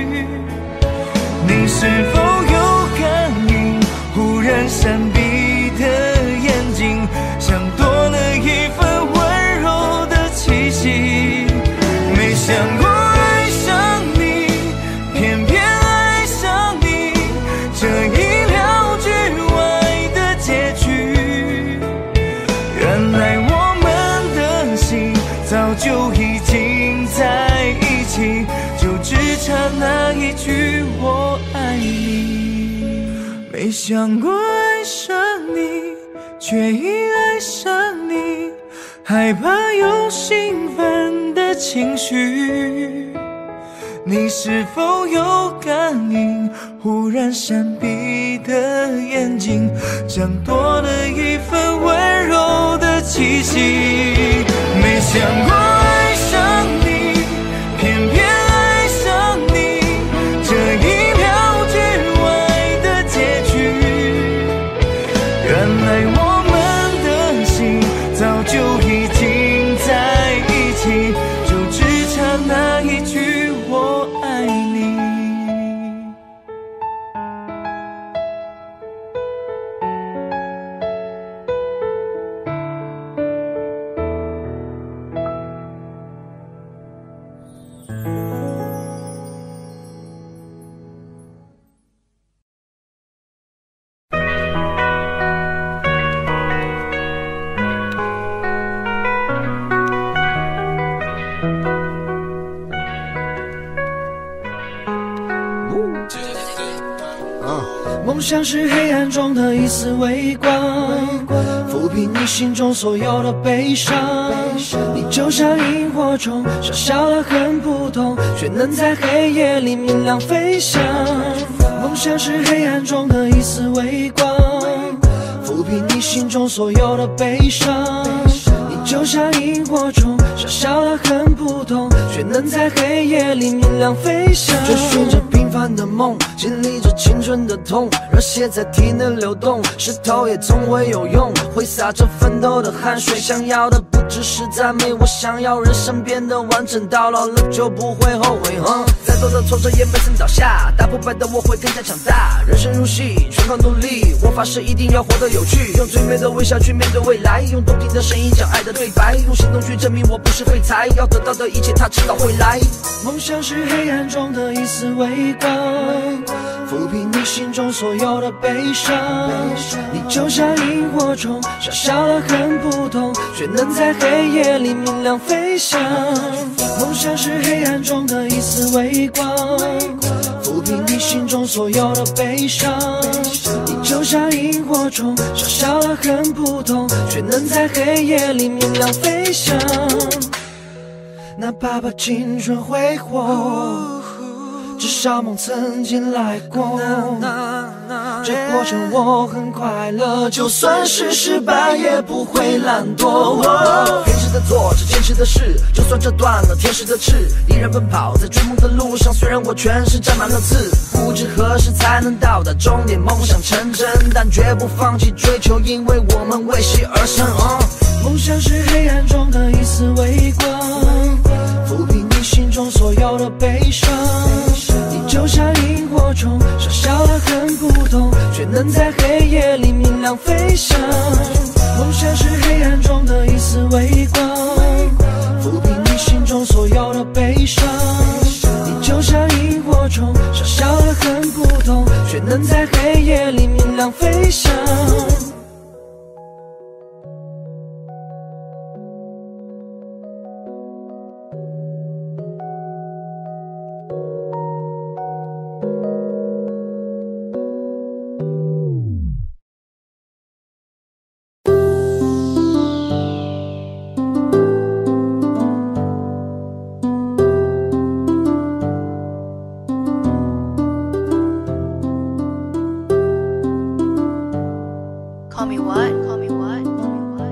你是否有感应？忽然闪避的眼睛，像多了一份温柔的气息。没想过爱上你，偏偏爱上你，这意料之外的结局。原来我们的心早就已经在一起，就只差那一句我爱你。没想过爱上你，却因爱上你，害怕有兴奋的情绪。你是否有感应？忽然闪避的眼睛，像多了一份温柔的气息。没想过爱上你，偏偏爱上你，这意料之外的结局。原来我们的心早就已经在一起，就只差那一句我爱你。 梦想是黑暗中的一丝微光，抚平你心中所有的悲伤。你就像萤火虫，小小的很普通，却能在黑夜里明亮飞翔。梦想是黑暗中的一丝微光，抚平你心中所有的悲伤。你就像萤火虫，小小的很普通，却能在黑夜里明亮飞翔。追寻着平凡的梦，经历着青春的痛，热血在体内流动，石头也总会有用，挥洒着奋斗的汗水。想要的不只是赞美，我想要人生变得完整，到老了就不会后悔。再多的挫折也没曾倒下，打不败的我会更加强大。人生如戏，全靠努力，我发誓一定要活得有趣，用最美的微笑去面对未来，用动听的声音讲爱的对白，用行动去证明我不是废材，要得到的一切它迟早会来。梦想是黑暗中的一丝微光，抚平你心中所有的悲伤。你就像萤火虫，小小的很普通，却能在黑夜里明亮飞翔。梦想是黑暗中的一丝微光，抚平你心中所有的悲伤。你就像萤火虫，小小的很普通，却能在黑夜里明亮飞翔。哪怕把青春挥霍， 至少梦曾经来过。这过程我很快乐，就算是失败也不会懒惰。坚持的做着坚持的事，就算折断了天使的翅，依然奔跑在追梦的路上。虽然我全身沾满了刺，不知何时才能到达终点，梦想成真，但绝不放弃追求，因为我们为戏而生。梦想是黑暗中的一丝微光，抚平你心中所有的悲伤。你就像萤火虫，小小的很普通，却能在黑夜里明亮飞翔。梦想是黑暗中的一丝微光，抚平你心中所有的悲伤。你就像萤火虫，小小的很普通，却能在黑夜里明亮飞翔。 Call me what? Call me what? Call me what?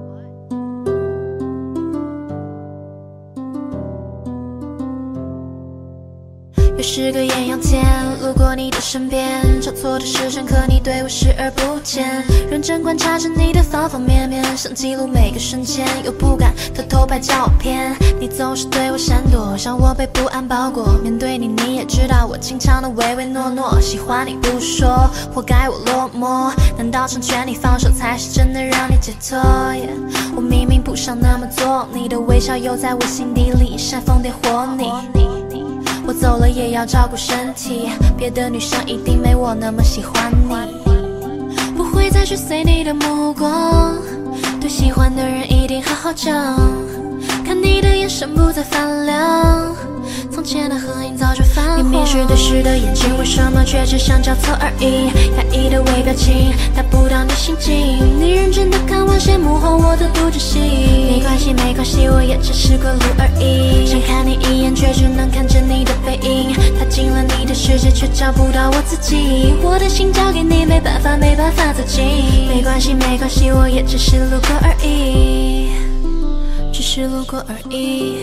Call me what? 又是个艳阳天，路过你的身边，交错的时辰，可你对我视而不见。认真观察着你的方方面面，想记录每个瞬间，又不敢偷偷拍照片。你总是对我闪躲，让我被不安包裹。面对你，你也知道我经常的唯唯诺诺，喜欢你不说，活该我落寞。难道成全你放手，才是真的让你解脱？我明明不想那么做，你的微笑又在我心底里煽风点火你。我走了也要照顾身体，别的女生一定没我那么喜欢你。不会再去随你的目光，对喜欢的人一定好好讲。看你的眼神不再泛亮，从前的合影早就泛黄。明明是对视的眼睛，为什么却只想交错而已？压抑的微表情达不到你心境，你认真的看完谢幕后我的独角戏。没关系没关系，我也只是过路而已。想看你一眼，却只能看见你的背影。踏进了你的世界，却找不到我自己。我的心交给你，没办法没办法走近。没关系没关系，我也只是路过而已，只是路过而已。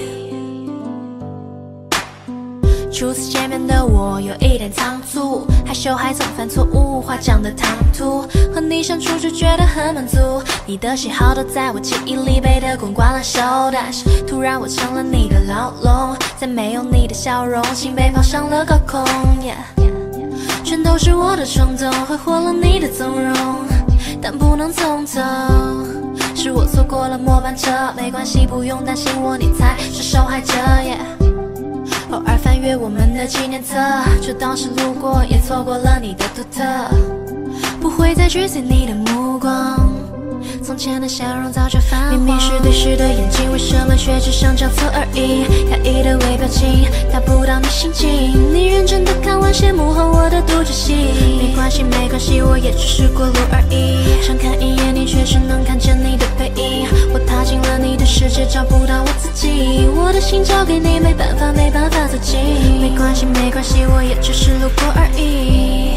初次见面的我有一点仓促，害羞还总犯错误，话讲得唐突。和你相处就觉得很满足，你的喜好都在我记忆里背得滚瓜烂熟。但是突然我成了你的牢笼，再没有你的笑容，心被抛上了高空。全都是我的冲动，挥霍了你的纵容，但不能从头。是我错过了末班车，没关系，不用担心我，你才是受害者。偶尔翻阅我们的纪念册，就当是路过，也错过了你的独特。不会再追随你的目光，从前的笑容早就泛黄。明明是对视的眼睛，为什么却只想交错而已？压抑的微表情达不到你心境，你认真的看完谢幕后我的独角戏。没关系没关系，我也只是过路而已。想看一眼你，却只能看见你的背影。我踏进了你的世界，找不到我自己。我的心交给你，没办法没办法走近。没关系没关系，我也只是路过而已。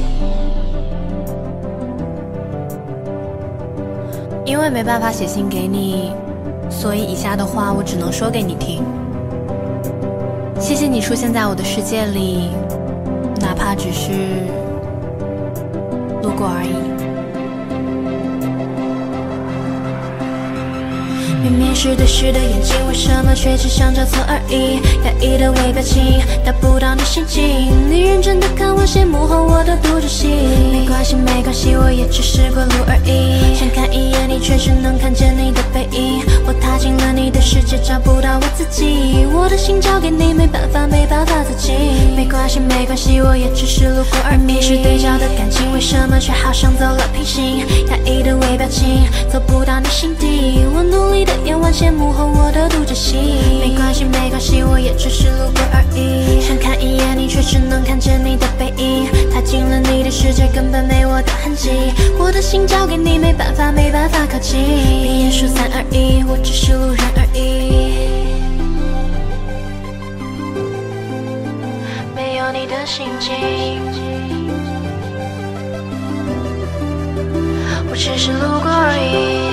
因为没办法写信给你，所以以下的话我只能说给你听。谢谢你出现在我的世界里，哪怕只是路过而已。明明是对视的眼睛，为什么却只想交错而已？压抑的微表情达不到你心境，你认真的看完谢幕后我的独角戏。没关系没关系，我也只是过路而已。想看一眼你，却只能看见你的背影。我踏进了你的世界，找不到我自己。我的心交给你，没办法没办法走近。没关系没关系，我也只是路过而已。明明是对焦的感情，为什么却好像走了平行？压抑的微表情走不到你心底，我努力的演完谢幕后我的独角戏。没关系没关系，我也只是路过而已。想看一眼你，却只能看见你的背影。踏进了你的世界，根本没我的痕迹。我的心交给你，没办法没办法靠近。闭眼数3、2、1，我只是路人而已。没有境，我只是路过而已，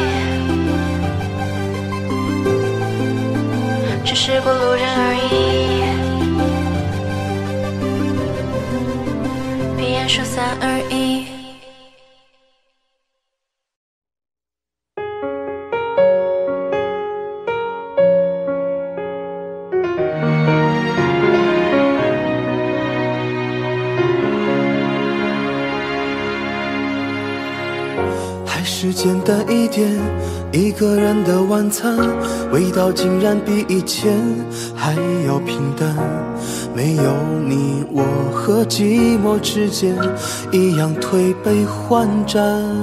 只是过路人而已。闭眼数3、2、1。 是简单一点，一个人的晚餐，味道竟然比以前还要平淡。没有你，我和寂寞之间一样颓废患战。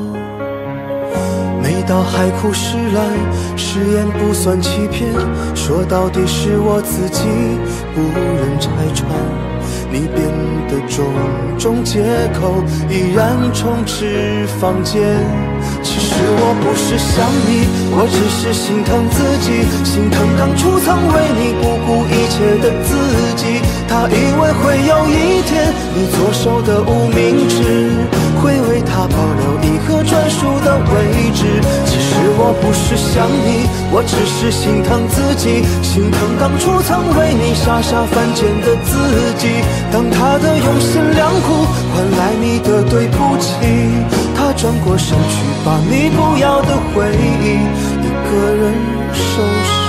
每到海枯石烂，誓言不算欺骗，说到底是我自己不忍拆穿。你编的种种借口依然充斥房间。其实我不是想你，我只是心疼自己，心疼当初曾为你不顾一切的自己。他以为会有一天，你左手的无名指会为他保留一个专属的位置。其实我不是想你，我只是心疼自己，心疼当初曾为你傻傻犯贱的自己。当他的用心良苦换来你的对不起，他转过身去，把你不要的回忆一个人收拾。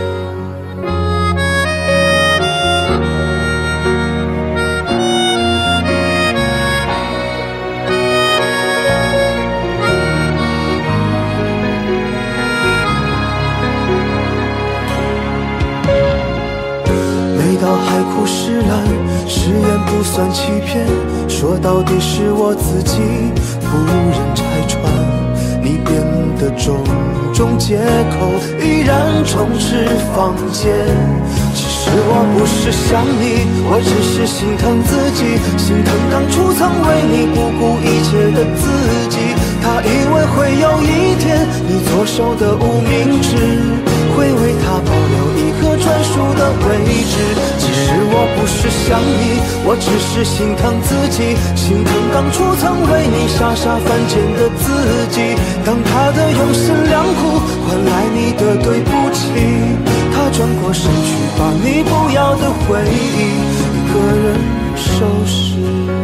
每到海枯石烂，誓言不算欺骗，说到底是我自己不忍拆穿。你编的种种借口依然充斥房间。其实我不是想你，我只是心疼自己，心疼当初曾为你不顾一切的自己。他以为会有一天，你左手的无名指会为他保留一个专属的位置。其实我不是想你，我只是心疼自己，心疼当初曾为你傻傻犯贱的自己。当他的用心良苦换来你的对不起，他转过身去，把你不要的回忆一个人收拾。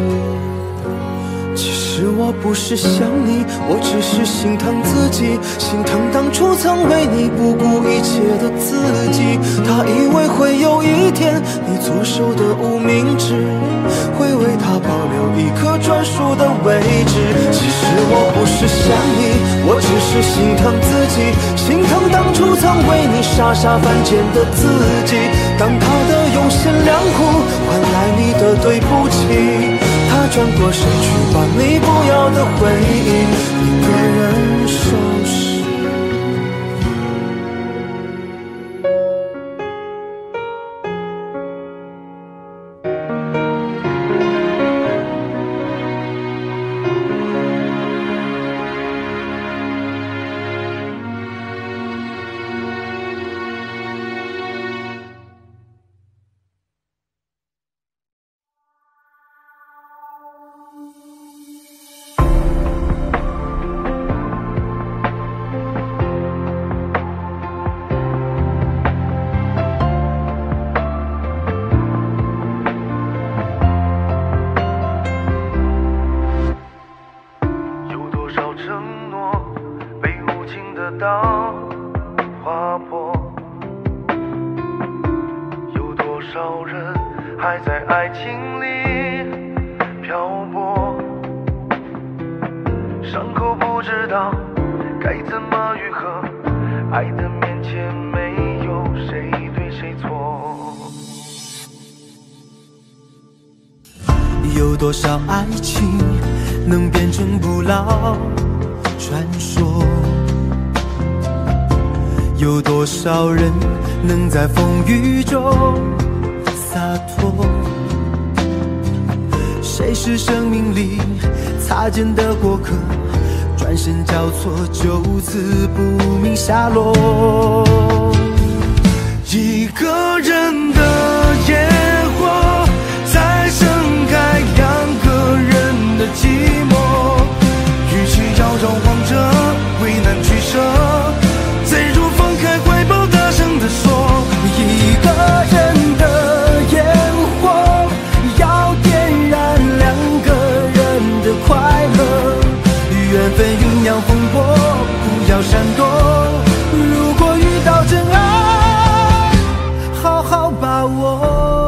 其实我不是想你，我只是心疼自己，心疼当初曾为你不顾一切的自己。他以为会有一天，你左手的无名指会为他保留一个专属的位置。其实我不是想你，我只是心疼自己，心疼当初曾为你傻傻犯贱的自己。当他的用心良苦换来你的对不起，他转过身去，把你不要的回忆一个人收拾。 划破，有多少人还在爱情里漂泊，伤口不知道该怎么愈合，爱的面前没有谁对谁错。 有多少爱情能变成不老传说？有多少人能在风雨中洒脱？谁是生命里擦肩的过客，转身交错，就此不明下落。 一个人的野火在盛开闪躲。如果遇到真爱，好好把握。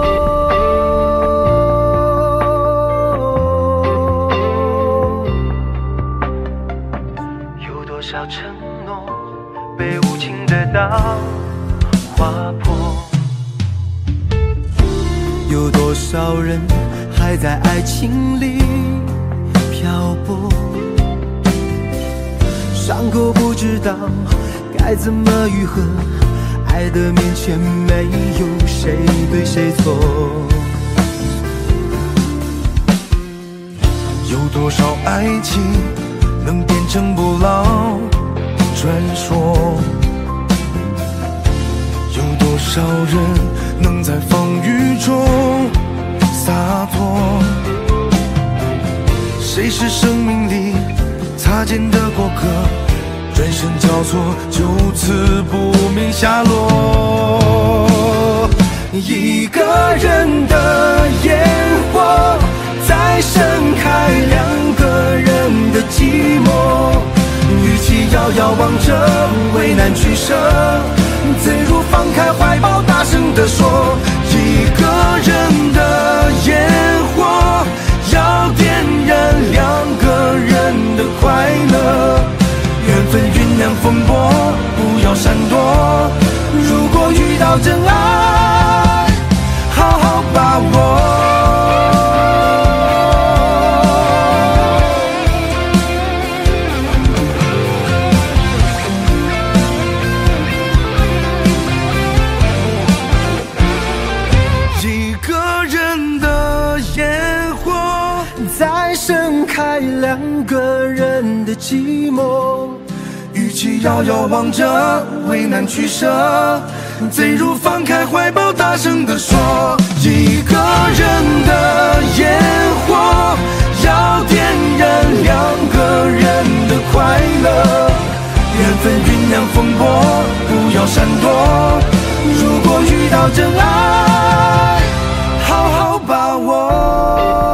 有多少承诺被无情的刀划破？有多少人还在爱情里漂泊？伤口不知道该怎么愈合，爱的面前没有谁对谁错。有多少爱情能变成不老传说？有多少人能在风雨中洒脱？谁是生命里擦肩的过客？转身交错，就此不明下落。一个人的烟火在盛开两个人的寂寞，与其遥遥望着为难取舍，最如放开怀抱大声地说。一个人的烟火要点燃两个人的快乐，缘分酝酿风波，不要闪躲。如果遇到真爱，好好把握。一个人的烟火在盛开两个人的寂寞，与其遥遥望着为难取舍，最如放开怀抱大声地说。一个人的烟火要点燃两个人的快乐，缘分酝酿风波，不要闪躲。如果遇到真爱，好好把握。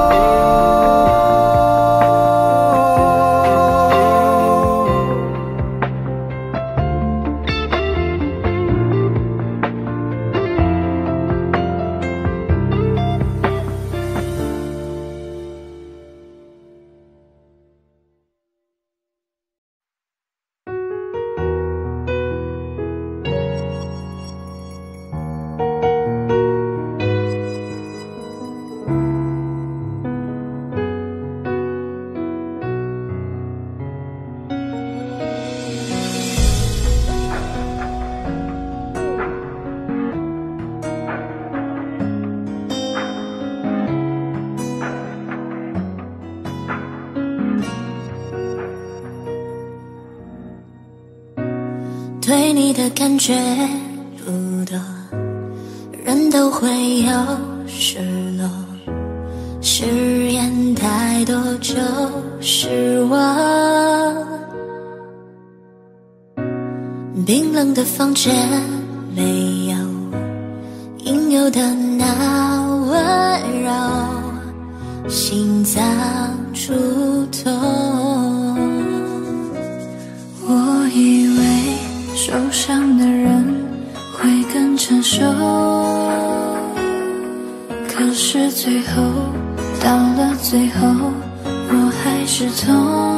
对你的感觉不多，人都会有失落，誓言太多就失望。冰冷的房间没有应有的那温柔，心脏触痛。 我以为受伤的人会更成熟，可是最后到了最后，我还是痛。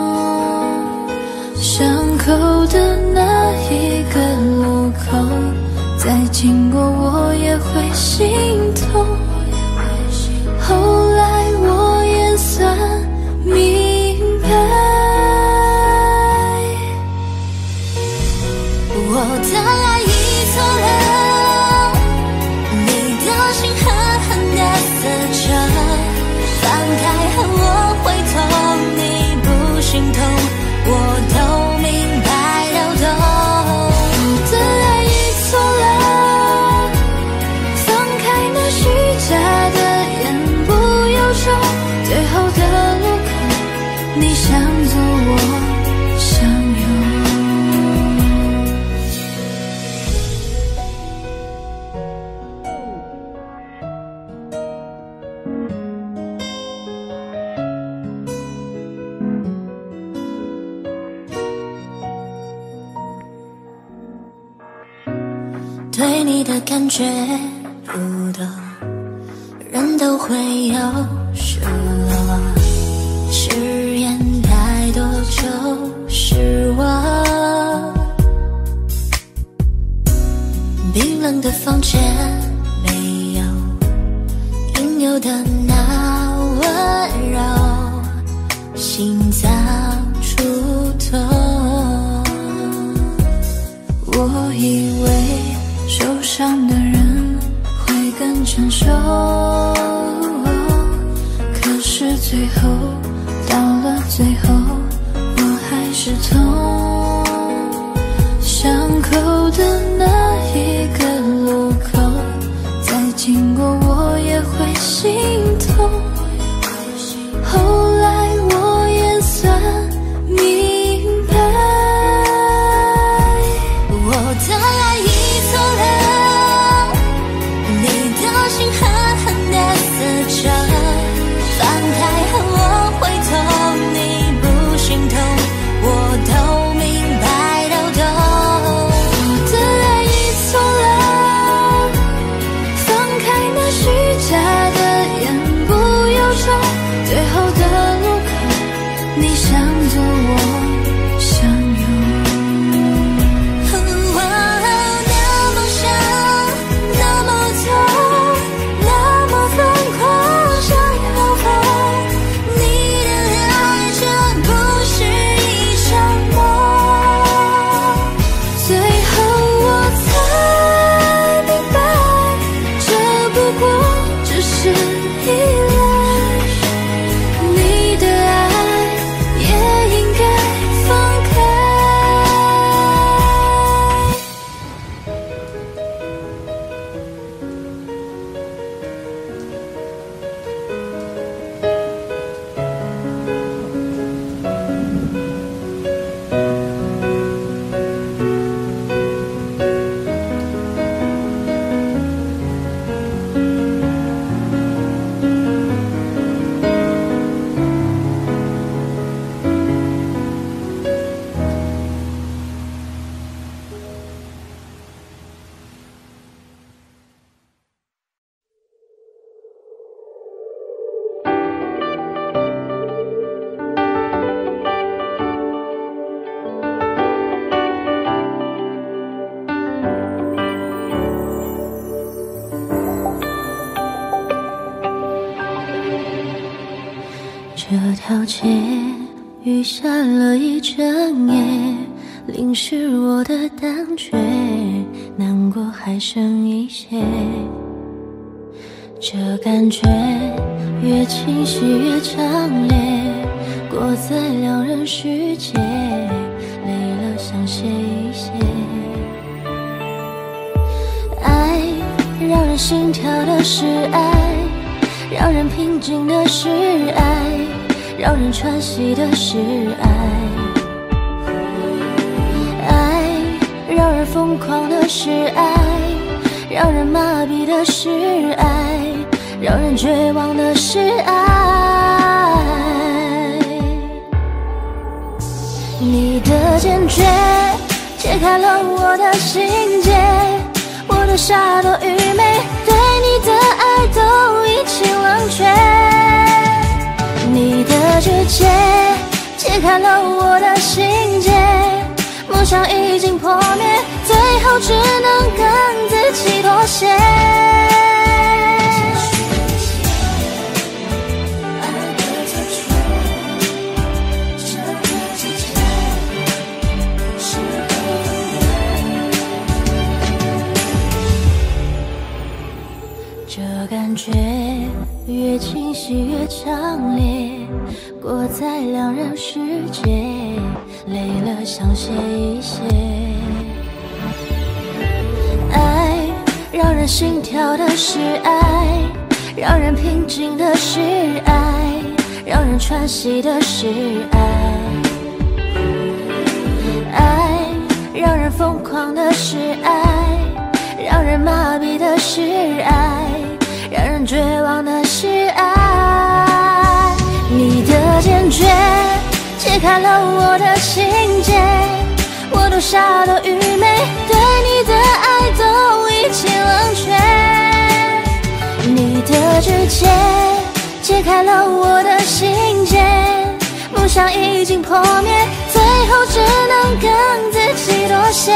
伤口的那一个路口，再经过我也会心痛。后来我也算明白， 我的爱已错了，你的心狠狠地撕扯，放开后我会痛，你不心痛，我都明白了懂。 我的爱已错了，放开那虚假的言不由衷，最后的路口，你想走我想有。 对你的感觉不多，人都会有失落，誓言太多就是我。冰冷的房间没有应有的那温柔，心脏触痛。我以为受伤的人会更成熟，可是最后到了最后，我还是痛。巷口的那一个路口，再经过我也会心痛。后来我也算明白，我的爱已错了，你的心狠狠地撕着，放开后我会痛，你不心痛，我都明白都懂。我的爱已错了，放开那虚假的言不由衷，最后的路口，你想走我想有。那么想，那么痛，那么疯狂，想要疯，你的爱真不是一场梦。最后我才明白，这不过只是依赖，你的爱也应该放开。这条街雨下了一整夜，淋湿我的胆怯，难过还剩一些。这感觉越清晰越强烈，过在两人世界，累了想歇一歇。爱让人心跳的是爱，让人平静的是爱，让人喘息的是爱。爱让人疯狂的是爱，让人麻痹的是爱，让人绝望的是爱。你的坚决解开了我的心结，我的傻多愚昧，对你的爱都已经冷却。你的拒绝解开了我的心结，梦想已经破灭，最后只能跟自己妥协。这感觉越清晰越强烈，过在两人世界，累了想歇一歇。爱让人心跳的是爱，让人平静的是爱，让人喘息的是爱。爱让人疯狂的是爱，让人麻痹的是爱，让人绝望的是爱。你的坚决解开了我的心结，我多傻多愚昧，对你的爱都指尖解开了我的心结，梦想已经破灭，最后只能跟自己妥协。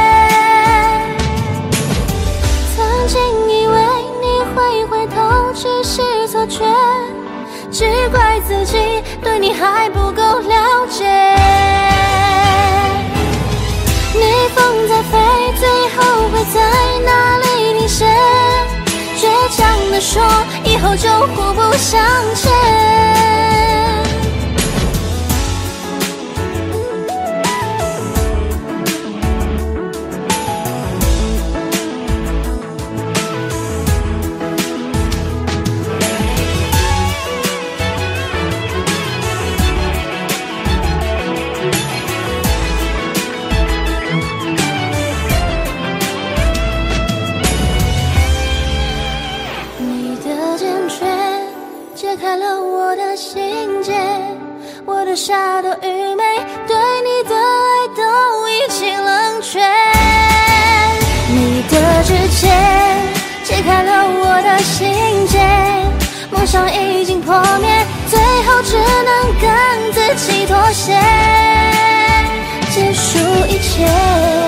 曾经以为你会回头，只是错觉，只怪自己对你还不够了解。逆风在飞，最后会在哪里停歇？倔强地说，以后就互不相欠。解开了我的心结，我的傻多愚昧，对你的爱都已经冷却。你的指尖解开了我的心结，梦想已经破灭，最后只能跟自己妥协，结束一切。